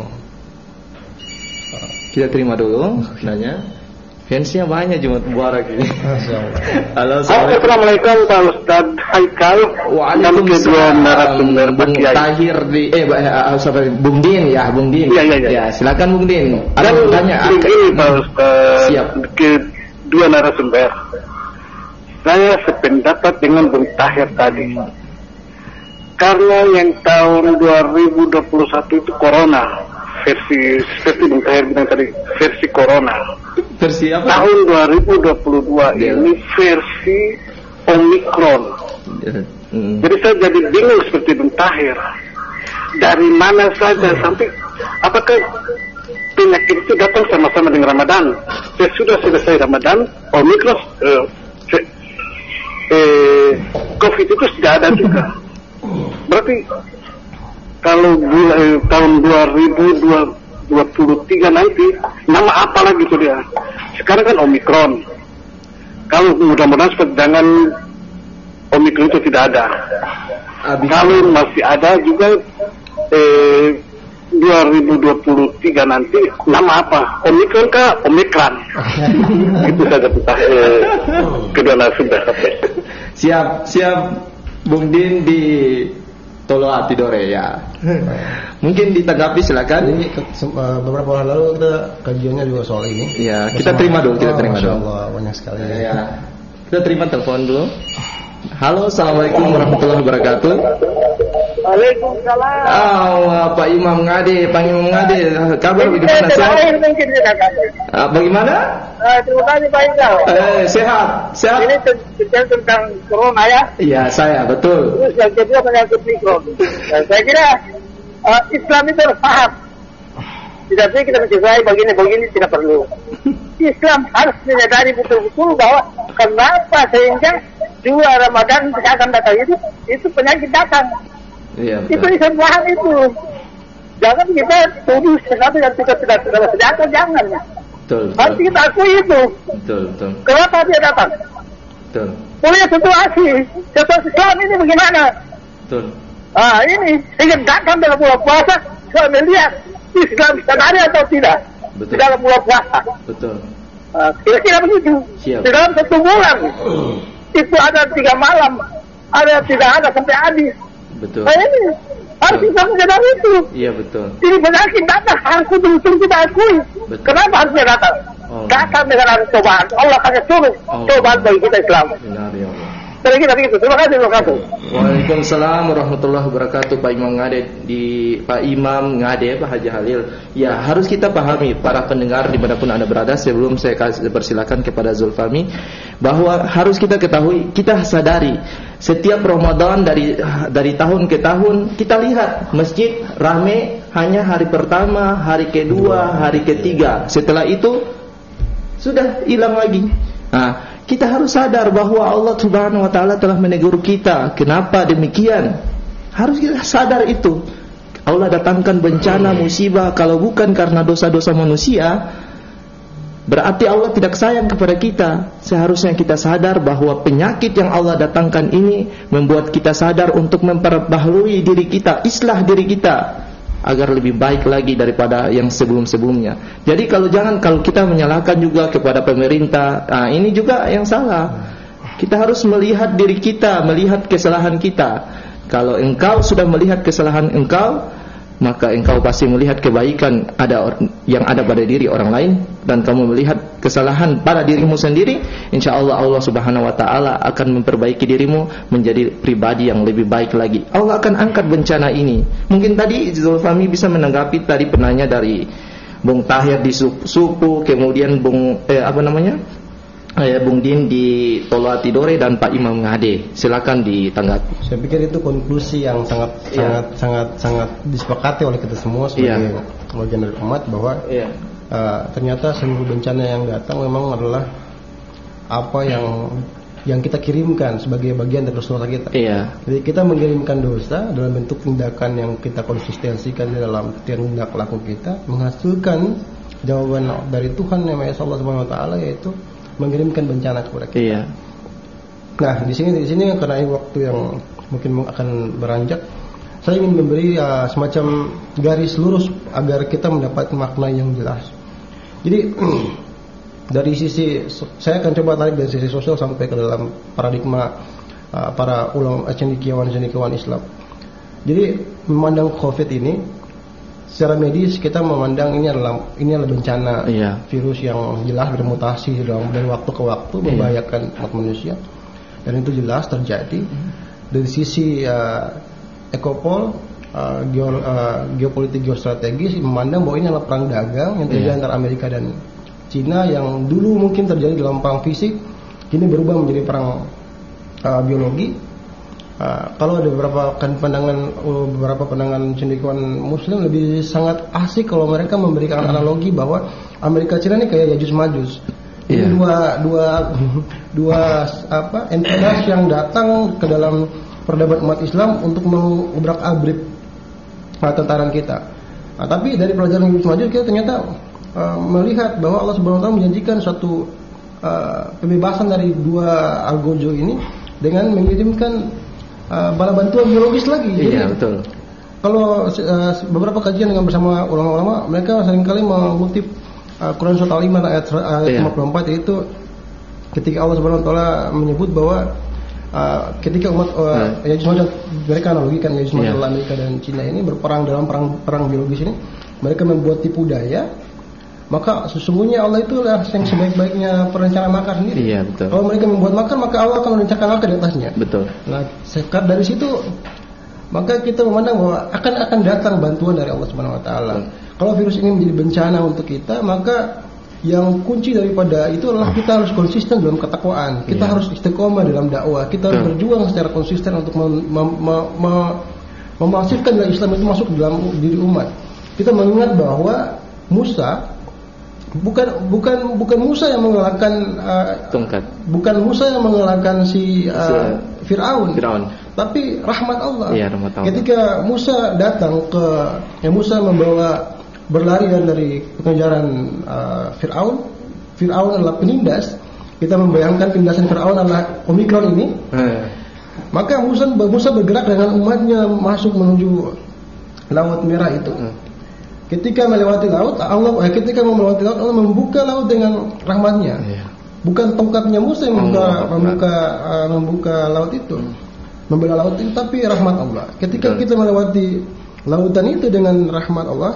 kita terima dulu nanya. Fansnya banyak Jumat Mubarak ini. Halo, assalamualaikum Pak Ustaz Haikal. Waalaikumsalam Bung Tahir Bung Din ya, Bung Din. Ya, silakan Bung Din. Ada tanya ini Pak Ustaz. Siap. Kedua narasumber. Saya sependapat dengan Bung Tahir tadi. Karena yang tahun 2021 itu Corona. Versi seperti Bung Tahir bilang tadi, versi Corona. Versi apa? Tahun 2022 ini versi Omikron. Jadi saya jadi bingung seperti Bung Tahir. Dari mana saja sampai apakah penyakit itu datang sama-sama dengan Ramadan? Sudah selesai Ramadan, Omikron, COVID itu sudah ada juga. Berarti kalau tahun 2023 nanti nama apa lagi itu dia? Sekarang kan Omikron. Kalau mudah-mudahan jangan Omikron itu tidak ada. Kalau masih ada juga 2023 nanti nama apa? Omikron kah? Omikron. Itu saja kedua narasumber. Siap Bung Din di Tolo Atidore ya. Mungkin ditanggapi silakan. Jadi beberapa hari lalu kita kajiannya juga soal ini. Iya, kita terima dulu. Masya Allah, banyak sekali. Ya. Kita terima telepon dulu. Halo, assalamualaikum warahmatullahi wabarakatuh. Waalaikumsalam. Pak Imam Ngade, Pak Imam Ngade, kabar bagaimana? Sehat? Bagaimana? Terima kasih Pak Iqbal. Sehat. Ini tentang corona ya? Iya, saya betul. Terus yang kedua penyakit mikro. Saya kira Islam itu harus paham. Tidak perlu kita mencegah begini tidak perlu. Islam harus menyadari betul-betul bahwa kenapa sehingga 2 Ramadan yang akan datang itu penyakit datang. Iya, itu Islam paham itu. Jangan kita tuduh sesuatu yang kita tidak sedangkan, jangan. Betul. Harus kita akui itu. Betul. Kenapa dia datang? Betul. Punya situasi Islam ini bagaimana? Betul. Ini sehingga datang dalam bulan puasa, saya melihat Islam sadari atau tidak. Betul. Dalam bulan puasa. Betul. Kira-kira begitu. Siap. Di dalam 1 bulan itu ada 3 malam, tidak ada sampai habis. Betul. Ini harus kita menyadari itu. Iya betul. Ini penyakit datang harus betul-betul kita akui. Betul. Kenapa harusnya datang? Datang dengan ada cobaan. Allah kasih suruh cobaan bagi kita Islam. Benar ya Allah. Kira-kira begitu. Terima kasih. Waalaikumsalam warahmatullahi wabarakatuh. Pak Imam Ngade, Pak Haji Halil. Ya, harus kita pahami para pendengar dimanapun Anda berada. Sebelum saya persilakan kepada Zulfami, bahwa harus kita ketahui, kita sadari setiap Ramadan dari tahun ke tahun kita lihat masjid rame hanya hari pertama, hari kedua, hari ketiga. Setelah itu sudah hilang lagi. Nah, kita harus sadar bahwa Allah Subhanahu wa taala telah menegur kita. Kenapa demikian? Harus kita sadar itu. Allah datangkan bencana, musibah kalau bukan karena dosa-dosa manusia, berarti Allah tidak sayang kepada kita. Seharusnya kita sadar bahwa penyakit yang Allah datangkan ini membuat kita sadar untuk memperbaharui diri kita, islah diri kita agar lebih baik lagi daripada yang sebelum-sebelumnya. Jadi kalau kita menyalahkan juga kepada pemerintah, ini juga yang salah. Kita harus melihat diri kita, melihat kesalahan kita. Kalau engkau sudah melihat kesalahan engkau, maka engkau pasti melihat kebaikan yang ada pada diri orang lain, dan kamu melihat kesalahan pada dirimu sendiri. Insya Allah Allah Subhanahu wa taala akan memperbaiki dirimu menjadi pribadi yang lebih baik lagi. Allah akan angkat bencana ini. Mungkin tadi Zulfami bisa menanggapi tadi penanya dari Bung Tahir di Supu, kemudian Bung Din di Tolo Atidore, dan Pak Imam Ngade. Silakan ditanggapi. Saya pikir itu konklusi yang sangat disepakati oleh kita semua sebagai bagian dari umat, bahwa ternyata seluruh bencana yang datang memang adalah apa yang kita kirimkan sebagai bagian dari dosa kita. Jadi kita mengirimkan dosa dalam bentuk tindakan yang kita konsistensikan di dalam tindak laku kita, menghasilkan jawaban dari Tuhan yang Maha Esa Allah Subhanahu wa taala, yaitu mengirimkan bencana kepada kita. Nah, di sini karena waktu yang mungkin akan beranjak, saya ingin memberi semacam garis lurus agar kita mendapat makna yang jelas. Jadi dari sisi, saya akan coba tarik dari sisi sosial sampai ke dalam paradigma para ulama cendekiawan Islam. Jadi memandang COVID ini secara medis, kita memandang ini adalah bencana, virus yang jelas bermutasi dari waktu ke waktu, membahayakan umat manusia, dan itu jelas terjadi. Dari sisi ekopol, geopolitik geostrategis, memandang bahwa ini adalah perang dagang yang terjadi antara Amerika dan Cina, yang dulu mungkin terjadi dalam perang fisik, kini berubah menjadi perang biologi. Kalau ada beberapa pandangan cendekiawan Muslim lebih sangat asik kalau mereka memberikan analogi bahwa Amerika Cina ini kayak Yajus Majus. Ini dua entitas yang datang ke dalam peradaban umat Islam untuk mengobrak-abrik tentara kita. Tapi dari pelajaran Yajus Majus kita ternyata melihat bahwa Allah Subhanahu wa taala menjanjikan suatu pembebasan dari dua algojo ini dengan mengirimkan bala bantuan biologis lagi. Betul. Kalau beberapa kajian dengan bersama ulama-ulama, mereka seringkali mengutip Quran surah Al-Imran ayat 54, yaitu ketika Allah Subhanahu wa taala menyebut bahwa ketika umat Ya'juj Ma'juj, mereka analogikan Ya'juj Ma'juj Amerika dan Cina ini berperang dalam perang biologis ini, mereka membuat tipu daya, maka sesungguhnya Allah itu adalah yang sebaik-baiknya perencana makar sendiri. Iya, betul. Kalau mereka membuat makar, maka Allah akan merencanakan makar di atasnya. Betul. Nah, sekat dari situ maka kita memandang bahwa akan datang bantuan dari Allah Subhanahu wa taala. Kalau virus ini menjadi bencana untuk kita, maka yang kunci daripada itu adalah kita harus konsisten dalam ketakwaan. Kita harus istiqomah dalam dakwah. Kita harus berjuang secara konsisten untuk memasifkan Islam itu masuk dalam diri umat. Kita mengingat bahwa Musa bukan Musa yang mengalahkan tongkat. Bukan Musa yang mengalahkan si Fir'aun. Tapi rahmat Allah. Iya, rahmat Allah. Ketika Musa datang Musa berlari dari pengejaran Fir'aun. Fir'aun adalah penindas. Kita membayangkan penindasan Fir'aun adalah Omikron ini. Maka Musa bergerak dengan umatnya masuk menuju Laut Merah itu. Ketika melewati laut, Allah membuka laut dengan rahmatnya. Bukan tongkatnya Musa yang membuka laut itu, membelah laut itu, tapi rahmat Allah. Ketika kita melewati lautan itu dengan rahmat Allah,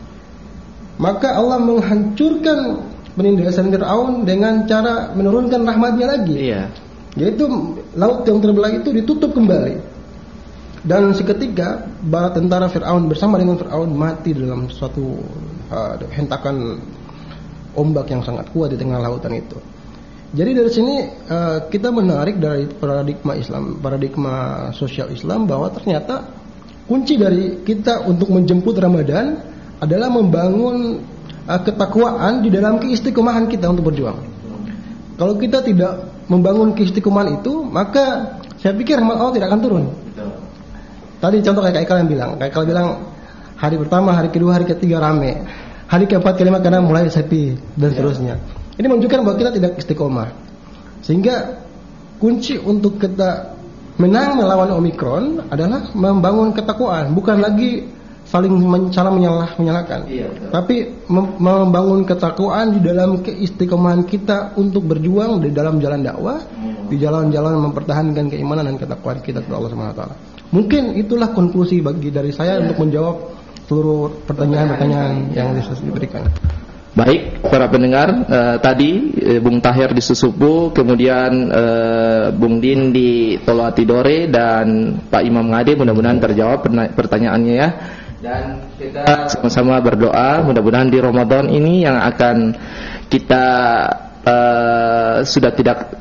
maka Allah menghancurkan penindasan Fir'aun dengan cara menurunkan rahmatnya lagi. Yaitu laut yang terbelah itu ditutup kembali. Dan seketika bala tentara Fir'aun bersama dengan Fir'aun mati dalam suatu hentakan ombak yang sangat kuat di tengah lautan itu. Jadi dari sini kita menarik dari paradigma sosial Islam bahwa ternyata kunci dari kita untuk menjemput Ramadan adalah membangun ketakwaan di dalam keistiqomahan kita untuk berjuang. Kalau kita tidak membangun keistiqomahan itu, maka saya pikir rahmat Allah tidak akan turun. Tadi contoh kayak Kak Ikal bilang hari pertama, hari kedua, hari ketiga rame, hari keempat, kelima karena mulai sepi dan seterusnya. Ini menunjukkan bahwa kita tidak istiqomah. Sehingga kunci untuk kita menang melawan Omikron adalah membangun ketakwaan, bukan lagi saling menyalahkan. Tapi membangun ketakwaan di dalam keistiqomahan kita untuk berjuang di dalam jalan dakwah, di jalan-jalan mempertahankan keimanan dan ketakwaan kita kepada Allah Subhanahu wa taala. Mungkin itulah konklusi dari saya untuk menjawab seluruh pertanyaan-pertanyaan yang diberikan. Baik, para pendengar, tadi Bung Tahir di Susupu, kemudian Bung Din di Toloatidore, dan Pak Imam Ngade, mudah-mudahan terjawab pertanyaannya ya. Dan kita sama-sama berdoa, mudah-mudahan di Ramadan ini yang akan kita sudah tidak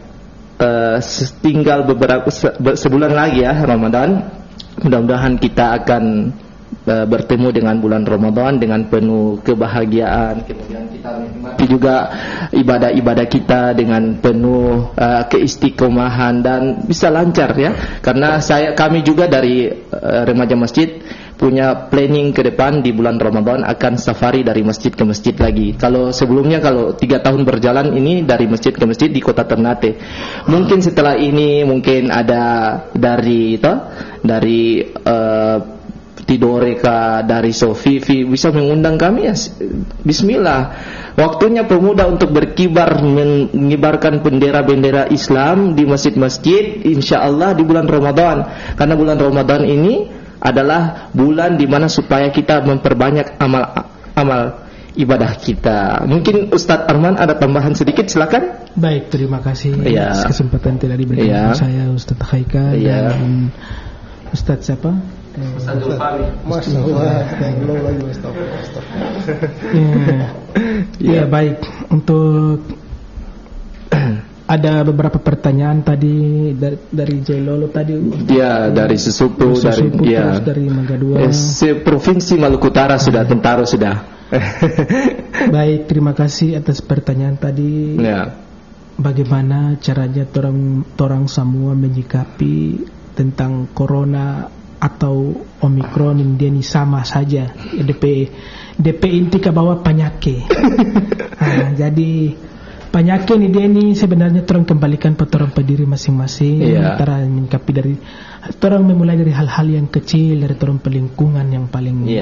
tinggal sebulan lagi ya Ramadan. Mudah-mudahan kita akan bertemu dengan bulan Ramadan dengan penuh kebahagiaan, kemudian kita menikmati juga ibadah-ibadah kita dengan penuh keistiqomahan dan bisa lancar ya. Karena kami juga dari remaja masjid punya planning ke depan di bulan Ramadan akan safari dari masjid ke masjid lagi. Kalau sebelumnya 3 tahun berjalan ini dari masjid ke masjid di kota Ternate. Mungkin setelah ini mungkin ada dari Tidore dari Sofifi bisa mengundang kami ya. Bismillah. Waktunya pemuda untuk berkibar mengibarkan bendera-bendera Islam di masjid-masjid insyaallah di bulan Ramadan. Karena bulan Ramadan ini adalah bulan di mana supaya kita memperbanyak amal ibadah kita. Mungkin Ustadz Arman ada tambahan sedikit, silakan. Baik, terima kasih atas kesempatan yang diberikan saya Ustadz Haikal dan Ustadz siapa? Ustadz Zulfami. Ya, baik. Untuk ada beberapa pertanyaan tadi dari Jailolo tadi. Ya, dari Susupu, dari Mangga 2. Provinsi Maluku Utara sudah tentara sudah. Baik, terima kasih atas pertanyaan tadi. Ya. Bagaimana caranya orang semua menyikapi tentang corona atau Omikron ini sama saja. DP inti ke bawah penyakit. Jadi penyakit ini sebenarnya orang kembalikan pada orang diri masing-masing. Cara menyikapi dari orang memulai dari hal-hal yang kecil, dari orang lingkungan yang paling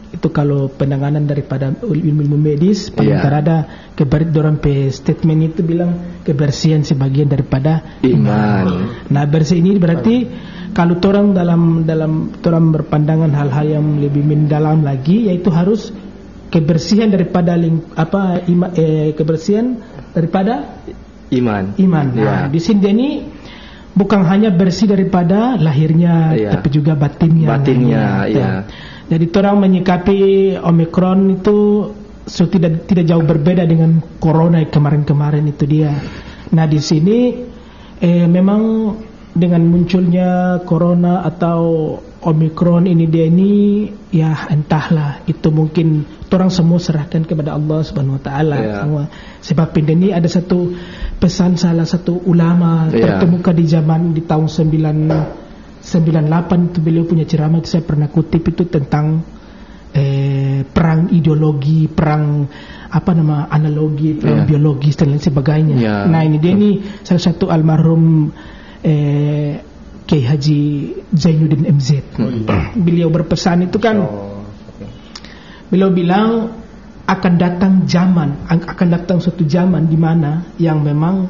itu kalau penanganan daripada ilmu medis paling terada dorang pe statement itu bilang kebersihan sebagian daripada iman. Nah bersih ini berarti kalau orang dalam orang berpandangan hal-hal yang lebih mendalam lagi, yaitu harus kebersihan daripada kebersihan daripada iman. Nah di sini ini bukan hanya bersih daripada lahirnya, tapi juga batinnya. Jadi orang menyikapi Omikron itu tidak jauh berbeda dengan Corona kemarin-kemarin itu dia. Nah di sini memang dengan munculnya Corona atau Omikron ini ya entahlah, itu mungkin orang semua serahkan kepada Allah Subhanahu Wa Taala semua. Sebab ini ada satu pesan salah satu ulama terkemuka di tahun 98 itu beliau punya ceramah, itu saya pernah kutip itu tentang perang ideologi, perang analogi, perang biologis dan lain sebagainya. Nah ini dia ini salah satu almarhum Kiai Haji Zainuddin MZ. Beliau berpesan itu kan, beliau bilang akan datang suatu zaman di mana yang memang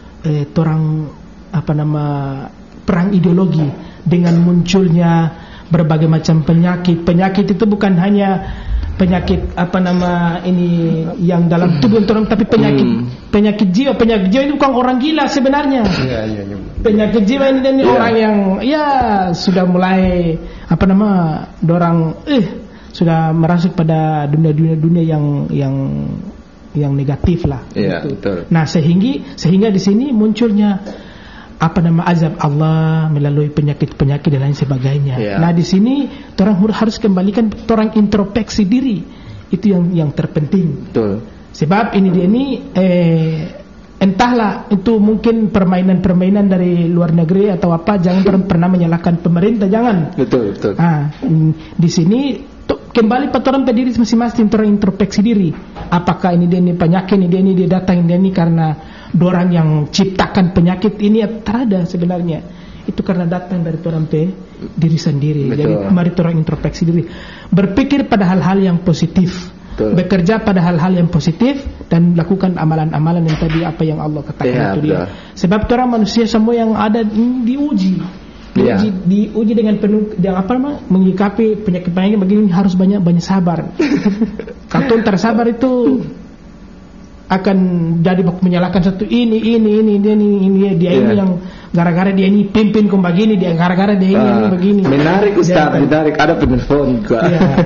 perang ideologi dengan munculnya berbagai macam penyakit. Penyakit itu bukan hanya penyakit ini yang dalam tubuh orang, tapi penyakit jiwa. Penyakit jiwa itu bukan orang gila sebenarnya. Penyakit jiwa ini orang yang sudah mulai dorang sudah merasuk pada dunia yang negatif lah. Betul. Nah sehingga di sini munculnya azab Allah melalui penyakit-penyakit dan lain sebagainya. Nah di sini orang harus kembalikan orang introspeksi diri, itu yang terpenting. Betul. Sebab ini entahlah itu mungkin permainan dari luar negeri atau apa, jangan pernah menyalahkan pemerintah, jangan. Betul. Nah di sini kembali pada orang diri masing-masing, orang introspeksi diri. Apakah ini penyakit ini dia datang ini karena dorang yang ciptakan penyakit ini, terada sebenarnya itu karena datang dari orang diri sendiri. Jadi mari orang introspeksi diri, berpikir pada hal-hal yang positif. Bekerja pada hal-hal yang positif dan lakukan amalan-amalan yang tadi apa yang Allah katakan itu dia. Sebab orang manusia semua yang ada diuji dengan penuh menyikapi penyakit-penyakit begini harus banyak sabar. Kalau tersabar itu akan jadi menyalahkan satu ini dia ini yang gara-gara dia ini pimpin begini, dia gara-gara dia ini begini. Menarik Ustaz, menarik. Ada penelpon juga.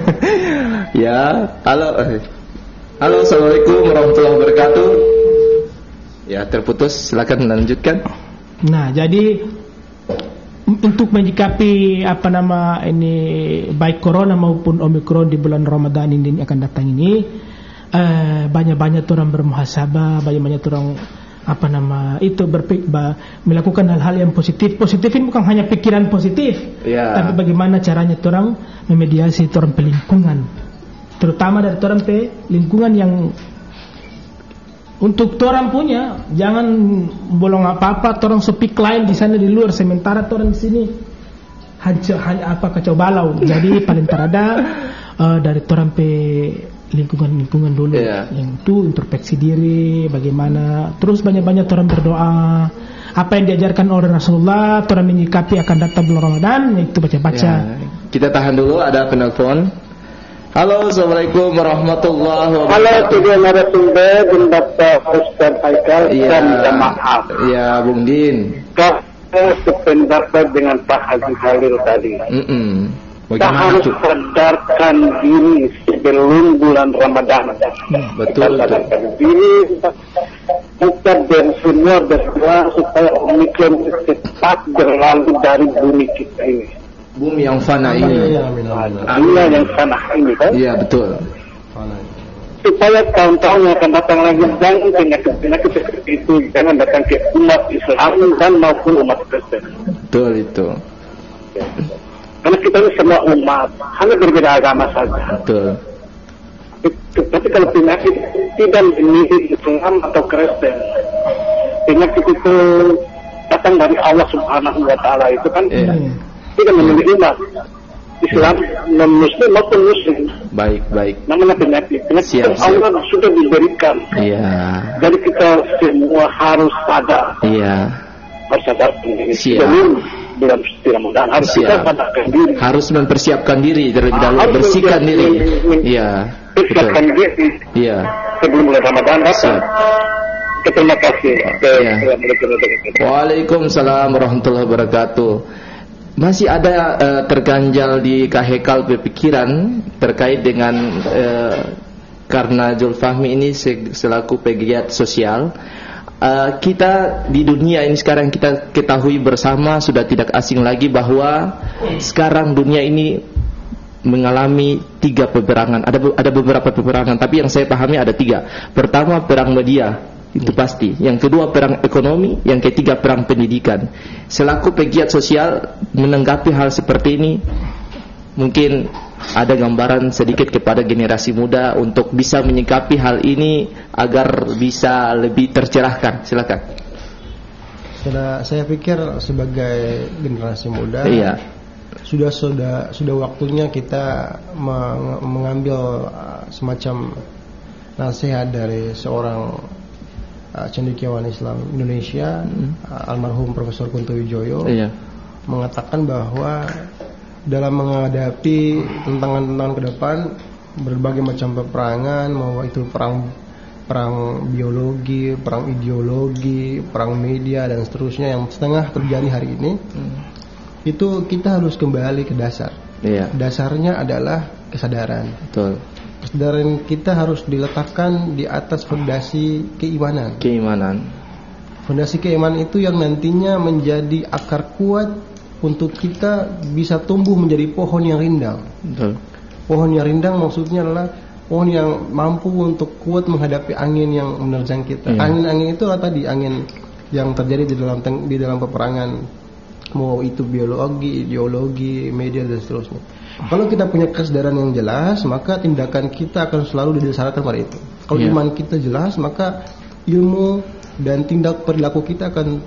Halo, assalamualaikum warahmatullahi wabarakatuh. Terputus, silakan lanjutkan. Nah, jadi untuk menyikapi ini baik Corona maupun Omikron di bulan Ramadan ini akan datang ini, banyak orang bermuhasabah, banyak orang melakukan hal-hal yang positif. Positif ini bukan hanya pikiran positif, tapi bagaimana caranya orang memediasi orang pelingkungan, terutama dari orang lingkungan yang untuk orang punya, jangan bolong apa-apa, orang speak lain di sana di luar, sementara orang di sini hanya kacau balau. Jadi paling terada dari orang lingkungan dulu, yang itu introspeksi diri, bagaimana, terus banyak orang berdoa, apa yang diajarkan oleh Rasulullah, orang menyikapi akan datang bulan Ramadan, itu baca-baca. Kita tahan dulu, ada penelpon. Halo, assalamualaikum warahmatullahi wabarakatuh. Halo, tiga narasumber dan Bapak Ustaz Haikal dan jamaah. Bung Din. Saya sependapat dengan Pak Haji Khalil tadi. Kita harus sadarkan diri sebelum bulan Ramadan. Betul. Sadarkan diri, kita dan semua berdoa supaya Omikron cepat berlalu dari bumi kita ini. Bumi yang fana ini. Dunia yang fana ini kan? Iya betul. Supaya tahun-tahun yang akan datang lagi jangan penyakit seperti itu jangan datang ke umat Islam dan maupun umat Kristen. Betul itu. Karena kita ini semua umat, hanya berbeda agama saja. Betul. Tapi kalau penyakit tidak memilih Islam atau Kristen, penyakit itu datang dari Allah Subhanahu Wa Taala itu kan tidak memilih umat. Islam, non-Muslim maupun Muslim. Baik. Namanya penyakit. Siap. Allah sudah diberikan. Iya. Jadi kita semua harus sadar. Iya. Harus sadar ini. Siap. Bulan suci Ramadan harus kita sadarkan diri. Harus mempersiapkan diri terlebih dahulu, bersihkan diri. Iya. Persiapkan diri. Iya. Sebelum bulan Ramadan. Terima kasih. Waalaikumsalam warahmatullahi wabarakatuh. Masih ada terganjal di Kak Haikal berpikiran terkait dengan karena Zulfahmi ini selaku pegiat sosial. Kita di dunia ini sekarang kita ketahui bersama, sudah tidak asing lagi bahwa sekarang dunia ini mengalami 3 peperangan. Ada beberapa peperangan, tapi yang saya pahami ada 3. Pertama, perang media. Itu pasti. Yang kedua, perang ekonomi. Yang ketiga, perang pendidikan. Selaku pegiat sosial menanggapi hal seperti ini, mungkin ada gambaran sedikit kepada generasi muda untuk bisa menyikapi hal ini agar bisa lebih tercerahkan. Silakan. Saya pikir sebagai generasi muda, sudah waktunya kita mengambil semacam nasihat dari seorang cendekiawan Islam Indonesia, almarhum Profesor Kunto Wijoyo, mengatakan bahwa dalam menghadapi tantangan-tantangan ke depan, berbagai macam peperangan, mau itu perang biologi, perang ideologi, perang media dan seterusnya yang setengah terjadi hari ini, itu kita harus kembali ke dasar. Dasarnya adalah kesadaran. Betul. Kesadaran kita harus diletakkan di atas fondasi keimanan. Fondasi keimanan itu yang nantinya menjadi akar kuat untuk kita bisa tumbuh menjadi pohon yang rindang. Betul. Pohon yang rindang maksudnya adalah pohon yang mampu untuk kuat menghadapi angin yang menerjang kita. Angin-angin itu adalah tadi angin yang terjadi di dalam peperangan, mau itu biologi, ideologi, media dan seterusnya. Kalau kita punya kesadaran yang jelas, maka tindakan kita akan selalu didasarkan pada itu. Kalau iman kita jelas, maka ilmu dan tindak perilaku kita akan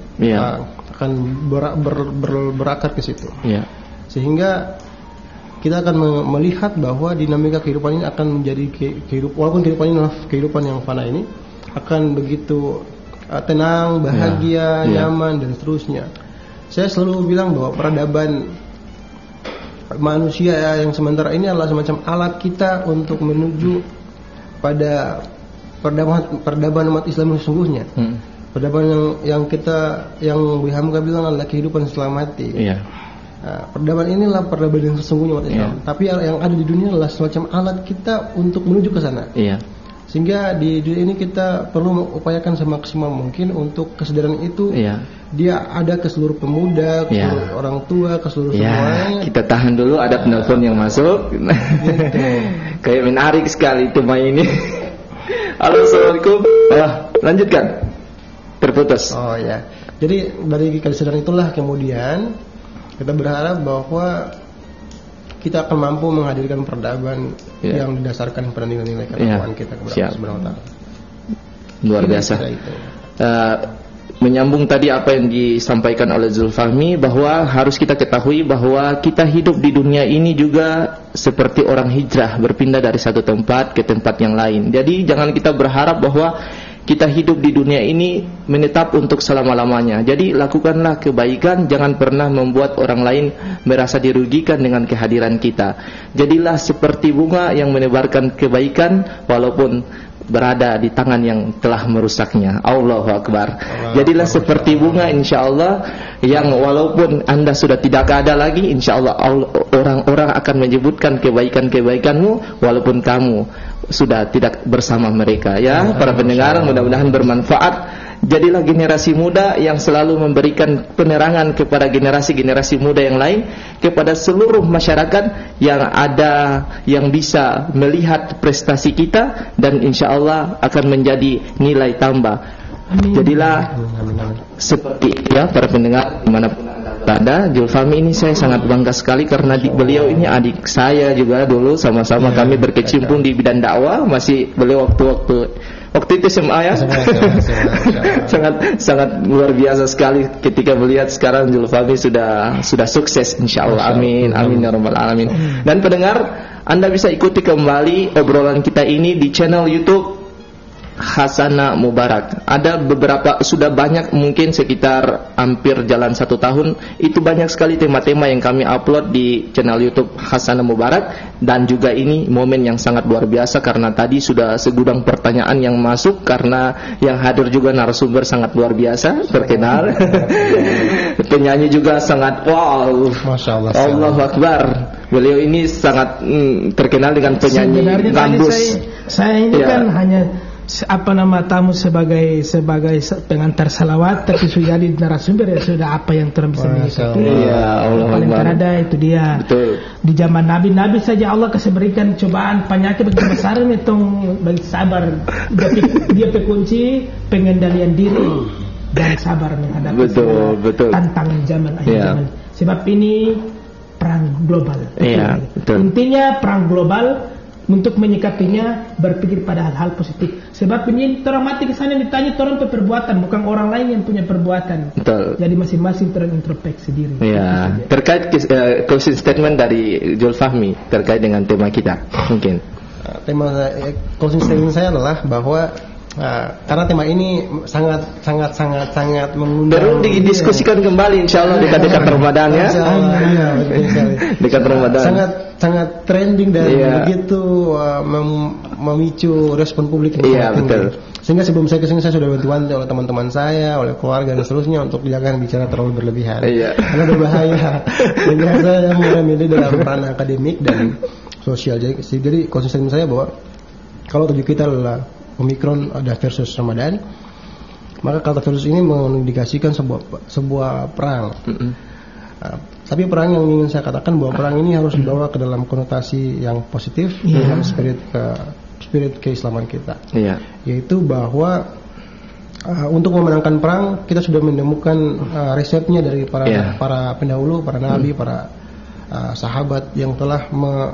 berakar ke situ. Sehingga kita akan melihat bahwa dinamika kehidupan ini akan menjadi walaupun kehidupan ini adalah kehidupan yang fana ini, akan begitu tenang, bahagia, nyaman dan seterusnya. Saya selalu bilang bahwa peradaban manusia yang sementara ini adalah semacam alat kita untuk menuju pada peradaban umat Islam yang sesungguhnya. Peradaban yang Bu Hamka bilang adalah kehidupan setelah mati. Peradaban inilah peradaban yang sesungguhnya umat Islam. Tapi yang ada di dunia adalah semacam alat kita untuk menuju ke sana. Sehingga di dunia ini kita perlu mengupayakan semaksimal mungkin untuk kesadaran itu dia ada ke seluruh pemuda, ke seluruh orang tua, ke seluruh semuanya. Kita tahan dulu, ada penelpon yang masuk. Kayak menarik sekali tema ini. Halo, assalamualaikum. Lanjutkan. Terputus. Jadi dari kesadaran itulah kemudian kita berharap bahwa kita akan mampu menghadirkan peradaban yang didasarkan pada nilai-nilai ketakwaan kita kepada Allah Subhanahu wa taala. Luar biasa. Menyambung tadi apa yang disampaikan oleh Zulfahmi, bahwa harus kita ketahui bahwa kita hidup di dunia ini juga seperti orang hijrah, berpindah dari satu tempat ke tempat yang lain. Jadi jangan kita berharap bahwa kita hidup di dunia ini menetap untuk selama-lamanya. Jadi lakukanlah kebaikan, jangan pernah membuat orang lain merasa dirugikan dengan kehadiran kita. Jadilah seperti bunga yang menebarkan kebaikan walaupun berada di tangan yang telah merusaknya. Allahu Akbar. Jadilah seperti bunga, insyaallah, yang walaupun Anda sudah tidak ada lagi, insyaallah orang-orang akan menyebutkan kebaikan-kebaikanmu walaupun kamu sudah tidak bersama mereka. Para pendengar, mudah-mudahan bermanfaat. Jadilah generasi muda yang selalu memberikan penerangan kepada generasi-generasi muda yang lain, kepada seluruh masyarakat yang ada, yang bisa melihat prestasi kita, dan insya Allah akan menjadi nilai tambah. Jadilah seperti para pendengar dimanapun Anda berada. Zulfahmi ini saya sangat bangga sekali karena beliau ini adik saya juga dulu, sama-sama kami berkecimpung di bidang dakwah. Masih beliau waktu-waktu Waktu itu SMA ya. sangat luar biasa sekali ketika melihat sekarang Zulfahmi sudah sukses insyaallah. Amin ya rabbal alamin. Dan pendengar, Anda bisa ikuti kembali obrolan kita ini di channel YouTube Hasanah Mubarak. Ada beberapa, sudah banyak, mungkin sekitar hampir jalan 1 tahun. Itu banyak sekali tema-tema yang kami upload di channel YouTube Hasanah Mubarak. Dan juga ini momen yang sangat luar biasa karena tadi sudah segudang pertanyaan yang masuk, karena yang hadir juga narasumber sangat luar biasa, terkenal. Penyanyi juga sangat wow, Masya Allah, Allahu Akbar. Beliau ini sangat terkenal dengan penyanyi gambus. Saya ini kan hanya tamu sebagai pengantar salawat, tapi sudah di narasumber ya sudah apa yang terang bisa mengikuti. Iya, Allah paling terada itu dia. Betul. Di zaman Nabi saja Allah kasih berikan cobaan penyakit begitu besar itu bagi sabar. Dia kunci pengendalian diri dan sabar menghadapi tantangan zaman akhir zaman. Sebab ini perang global. Iya, betul. Intinya perang global. Untuk menyikapinya berpikir pada hal-hal positif. Sebab ini orang mati kesannya ditanya orang perbuatan, bukan orang lain yang punya perbuatan. Betul. Jadi masing-masing terintrospeksi diri. Ya. Terkait closing statement dari Zulfahmi terkait dengan tema kita, mungkin. Tema closing statement saya adalah bahwa karena tema ini sangat mengundang. Perlu didiskusikan kembali insyaallah dekat-dekat Ramadan ya. Dekat Ramadan. Sangat trending dan begitu memicu respon publik yang tinggi. Sehingga sebelum saya kesini saya sudah bantuan oleh teman-teman saya, oleh keluarga dan seterusnya untuk jangan bicara terlalu berlebihan. Karena berbahaya. Sehingga saya mulai milih dalam ranah akademik dan sosial. Jadi konsisten saya bahwa kalau tujuan kita adalah Omikron ada versus Ramadan, maka kata versus ini mengindikasikan sebuah perang. Tapi perang yang ingin saya katakan bahwa perang ini harus dibawa ke dalam konotasi yang positif dalam spirit keislaman kita. Yaitu bahwa untuk memenangkan perang kita sudah menemukan resepnya dari para pendahulu, para nabi, para sahabat yang telah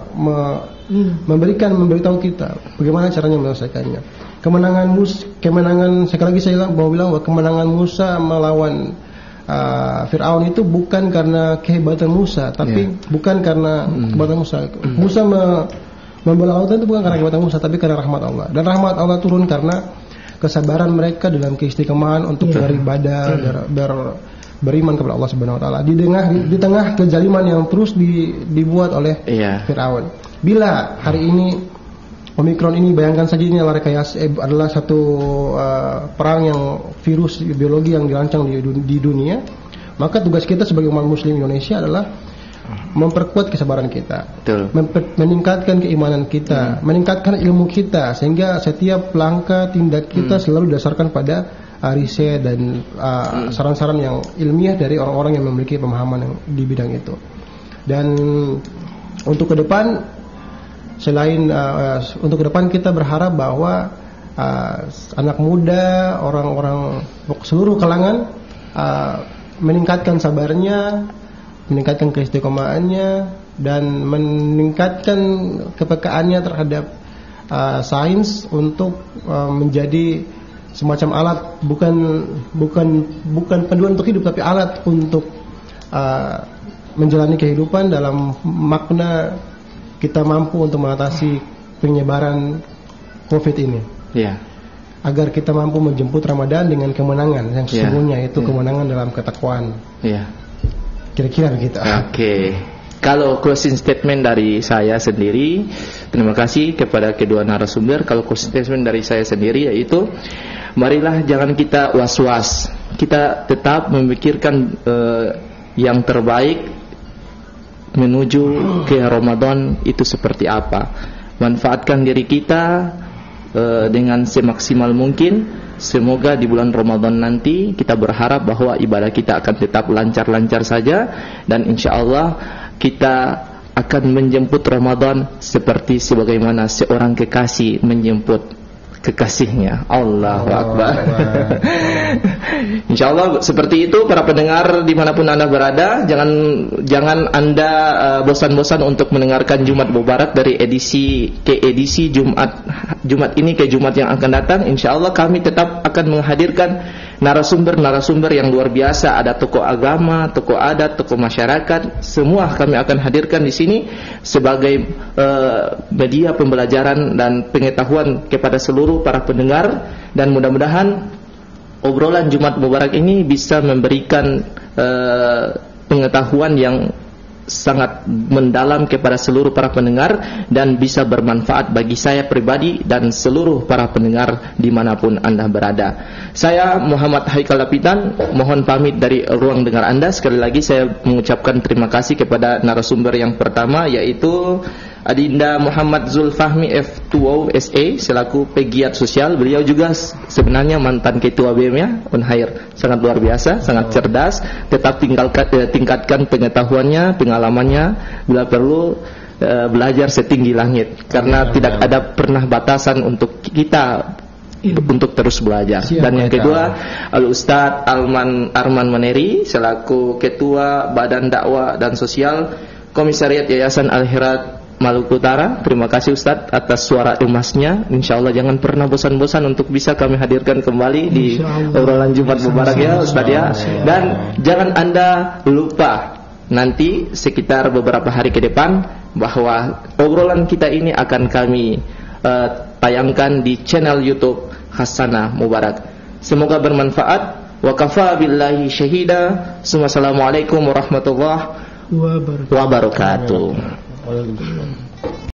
memberitahu kita bagaimana caranya menyelesaikannya. Kemenangan sekali lagi saya mau bilang bahwa kemenangan Musa melawan Fir'aun itu bukan karena kehebatan Musa, tapi bukan karena kehebatan Musa. Musa membelah lautan itu bukan karena kehebatan Musa, tapi karena rahmat Allah. Dan rahmat Allah turun karena kesabaran mereka dalam keistiqomahan untuk beribadah, beriman kepada Allah Subhanahu wa taala di tengah kezaliman yang terus dibuat oleh Firaun. Bila hari ini Omikron ini, bayangkan saja ini adalah satu perang yang virus biologi yang dirancang di dunia, maka tugas kita sebagai umat muslim Indonesia adalah memperkuat kesabaran kita, meningkatkan keimanan kita, meningkatkan ilmu kita, sehingga setiap langkah tindak kita selalu didasarkan pada riset dan saran-saran yang ilmiah dari orang-orang yang memiliki pemahaman yang di bidang itu. Dan untuk ke depan, untuk ke depan kita berharap bahwa anak muda, orang-orang seluruh kalangan meningkatkan sabarnya, meningkatkan keistiqomahannya, dan meningkatkan kepekaannya terhadap sains untuk menjadi semacam alat, bukan panduan untuk hidup, tapi alat untuk menjalani kehidupan dalam makna kita mampu untuk mengatasi penyebaran COVID ini. Agar kita mampu menjemput Ramadan dengan kemenangan yang sesungguhnya, itu kemenangan dalam ketakwaan. Kira-kira begitu. Kalau closing statement dari saya sendiri, terima kasih kepada kedua narasumber. Kalau closing statement dari saya sendiri yaitu, marilah jangan kita was-was. Kita tetap memikirkan yang terbaik menuju ke Ramadan itu seperti apa. Manfaatkan diri kita dengan semaksimal mungkin. Semoga di bulan Ramadan nanti kita berharap bahwa ibadah kita akan tetap lancar-lancar saja, dan insya Allah kita akan menjemput Ramadan seperti sebagaimana seorang kekasih menjemput kekasihnya. Allahu Akbar. Insyaallah seperti itu para pendengar dimanapun Anda berada, jangan Anda bosan-bosan untuk mendengarkan Jumat Mubarak dari edisi ke edisi, Jumat ini ke Jumat yang akan datang. Insyaallah kami tetap akan menghadirkan narasumber yang luar biasa. Ada tokoh agama, tokoh adat, tokoh masyarakat, semua kami akan hadirkan di sini sebagai media pembelajaran dan pengetahuan kepada seluruh para pendengar, dan mudah-mudahan obrolan Jumat Mubarak ini bisa memberikan pengetahuan yang sangat mendalam kepada seluruh para pendengar dan bisa bermanfaat bagi saya pribadi dan seluruh para pendengar dimanapun Anda berada. Saya Muhammad Haikal Dapitan, mohon pamit dari ruang dengar Anda. Sekali lagi saya mengucapkan terima kasih kepada narasumber yang pertama, yaitu Adinda Muhammad Zulfahmi F2O SA selaku pegiat sosial. Beliau juga sebenarnya mantan ketua BEM ya, Unhair. Sangat luar biasa, sangat cerdas. Tetap tingkatkan pengetahuannya, pengalamannya. Bila perlu belajar setinggi langit, karena tidak ada pernah batasan untuk kita untuk terus belajar. Dan yang kedua, Al-Ustadz Arman Maneri selaku ketua Badan Dakwah dan Sosial Komisariat Yayasan Al-Hirat Maluku Utara. Terima kasih Ustadz atas suara emasnya. InsyaAllah jangan pernah bosan-bosan untuk bisa kami hadirkan kembali di obrolan Jumat Mubarak ya Ustadz ya. Dan jangan Anda lupa nanti sekitar beberapa hari ke depan bahwa obrolan kita ini akan kami tayangkan di channel YouTube Hasanah Mubarak. Semoga bermanfaat. Wa kafa billahi syahida. Assalamualaikum warahmatullahi wabarakatuh.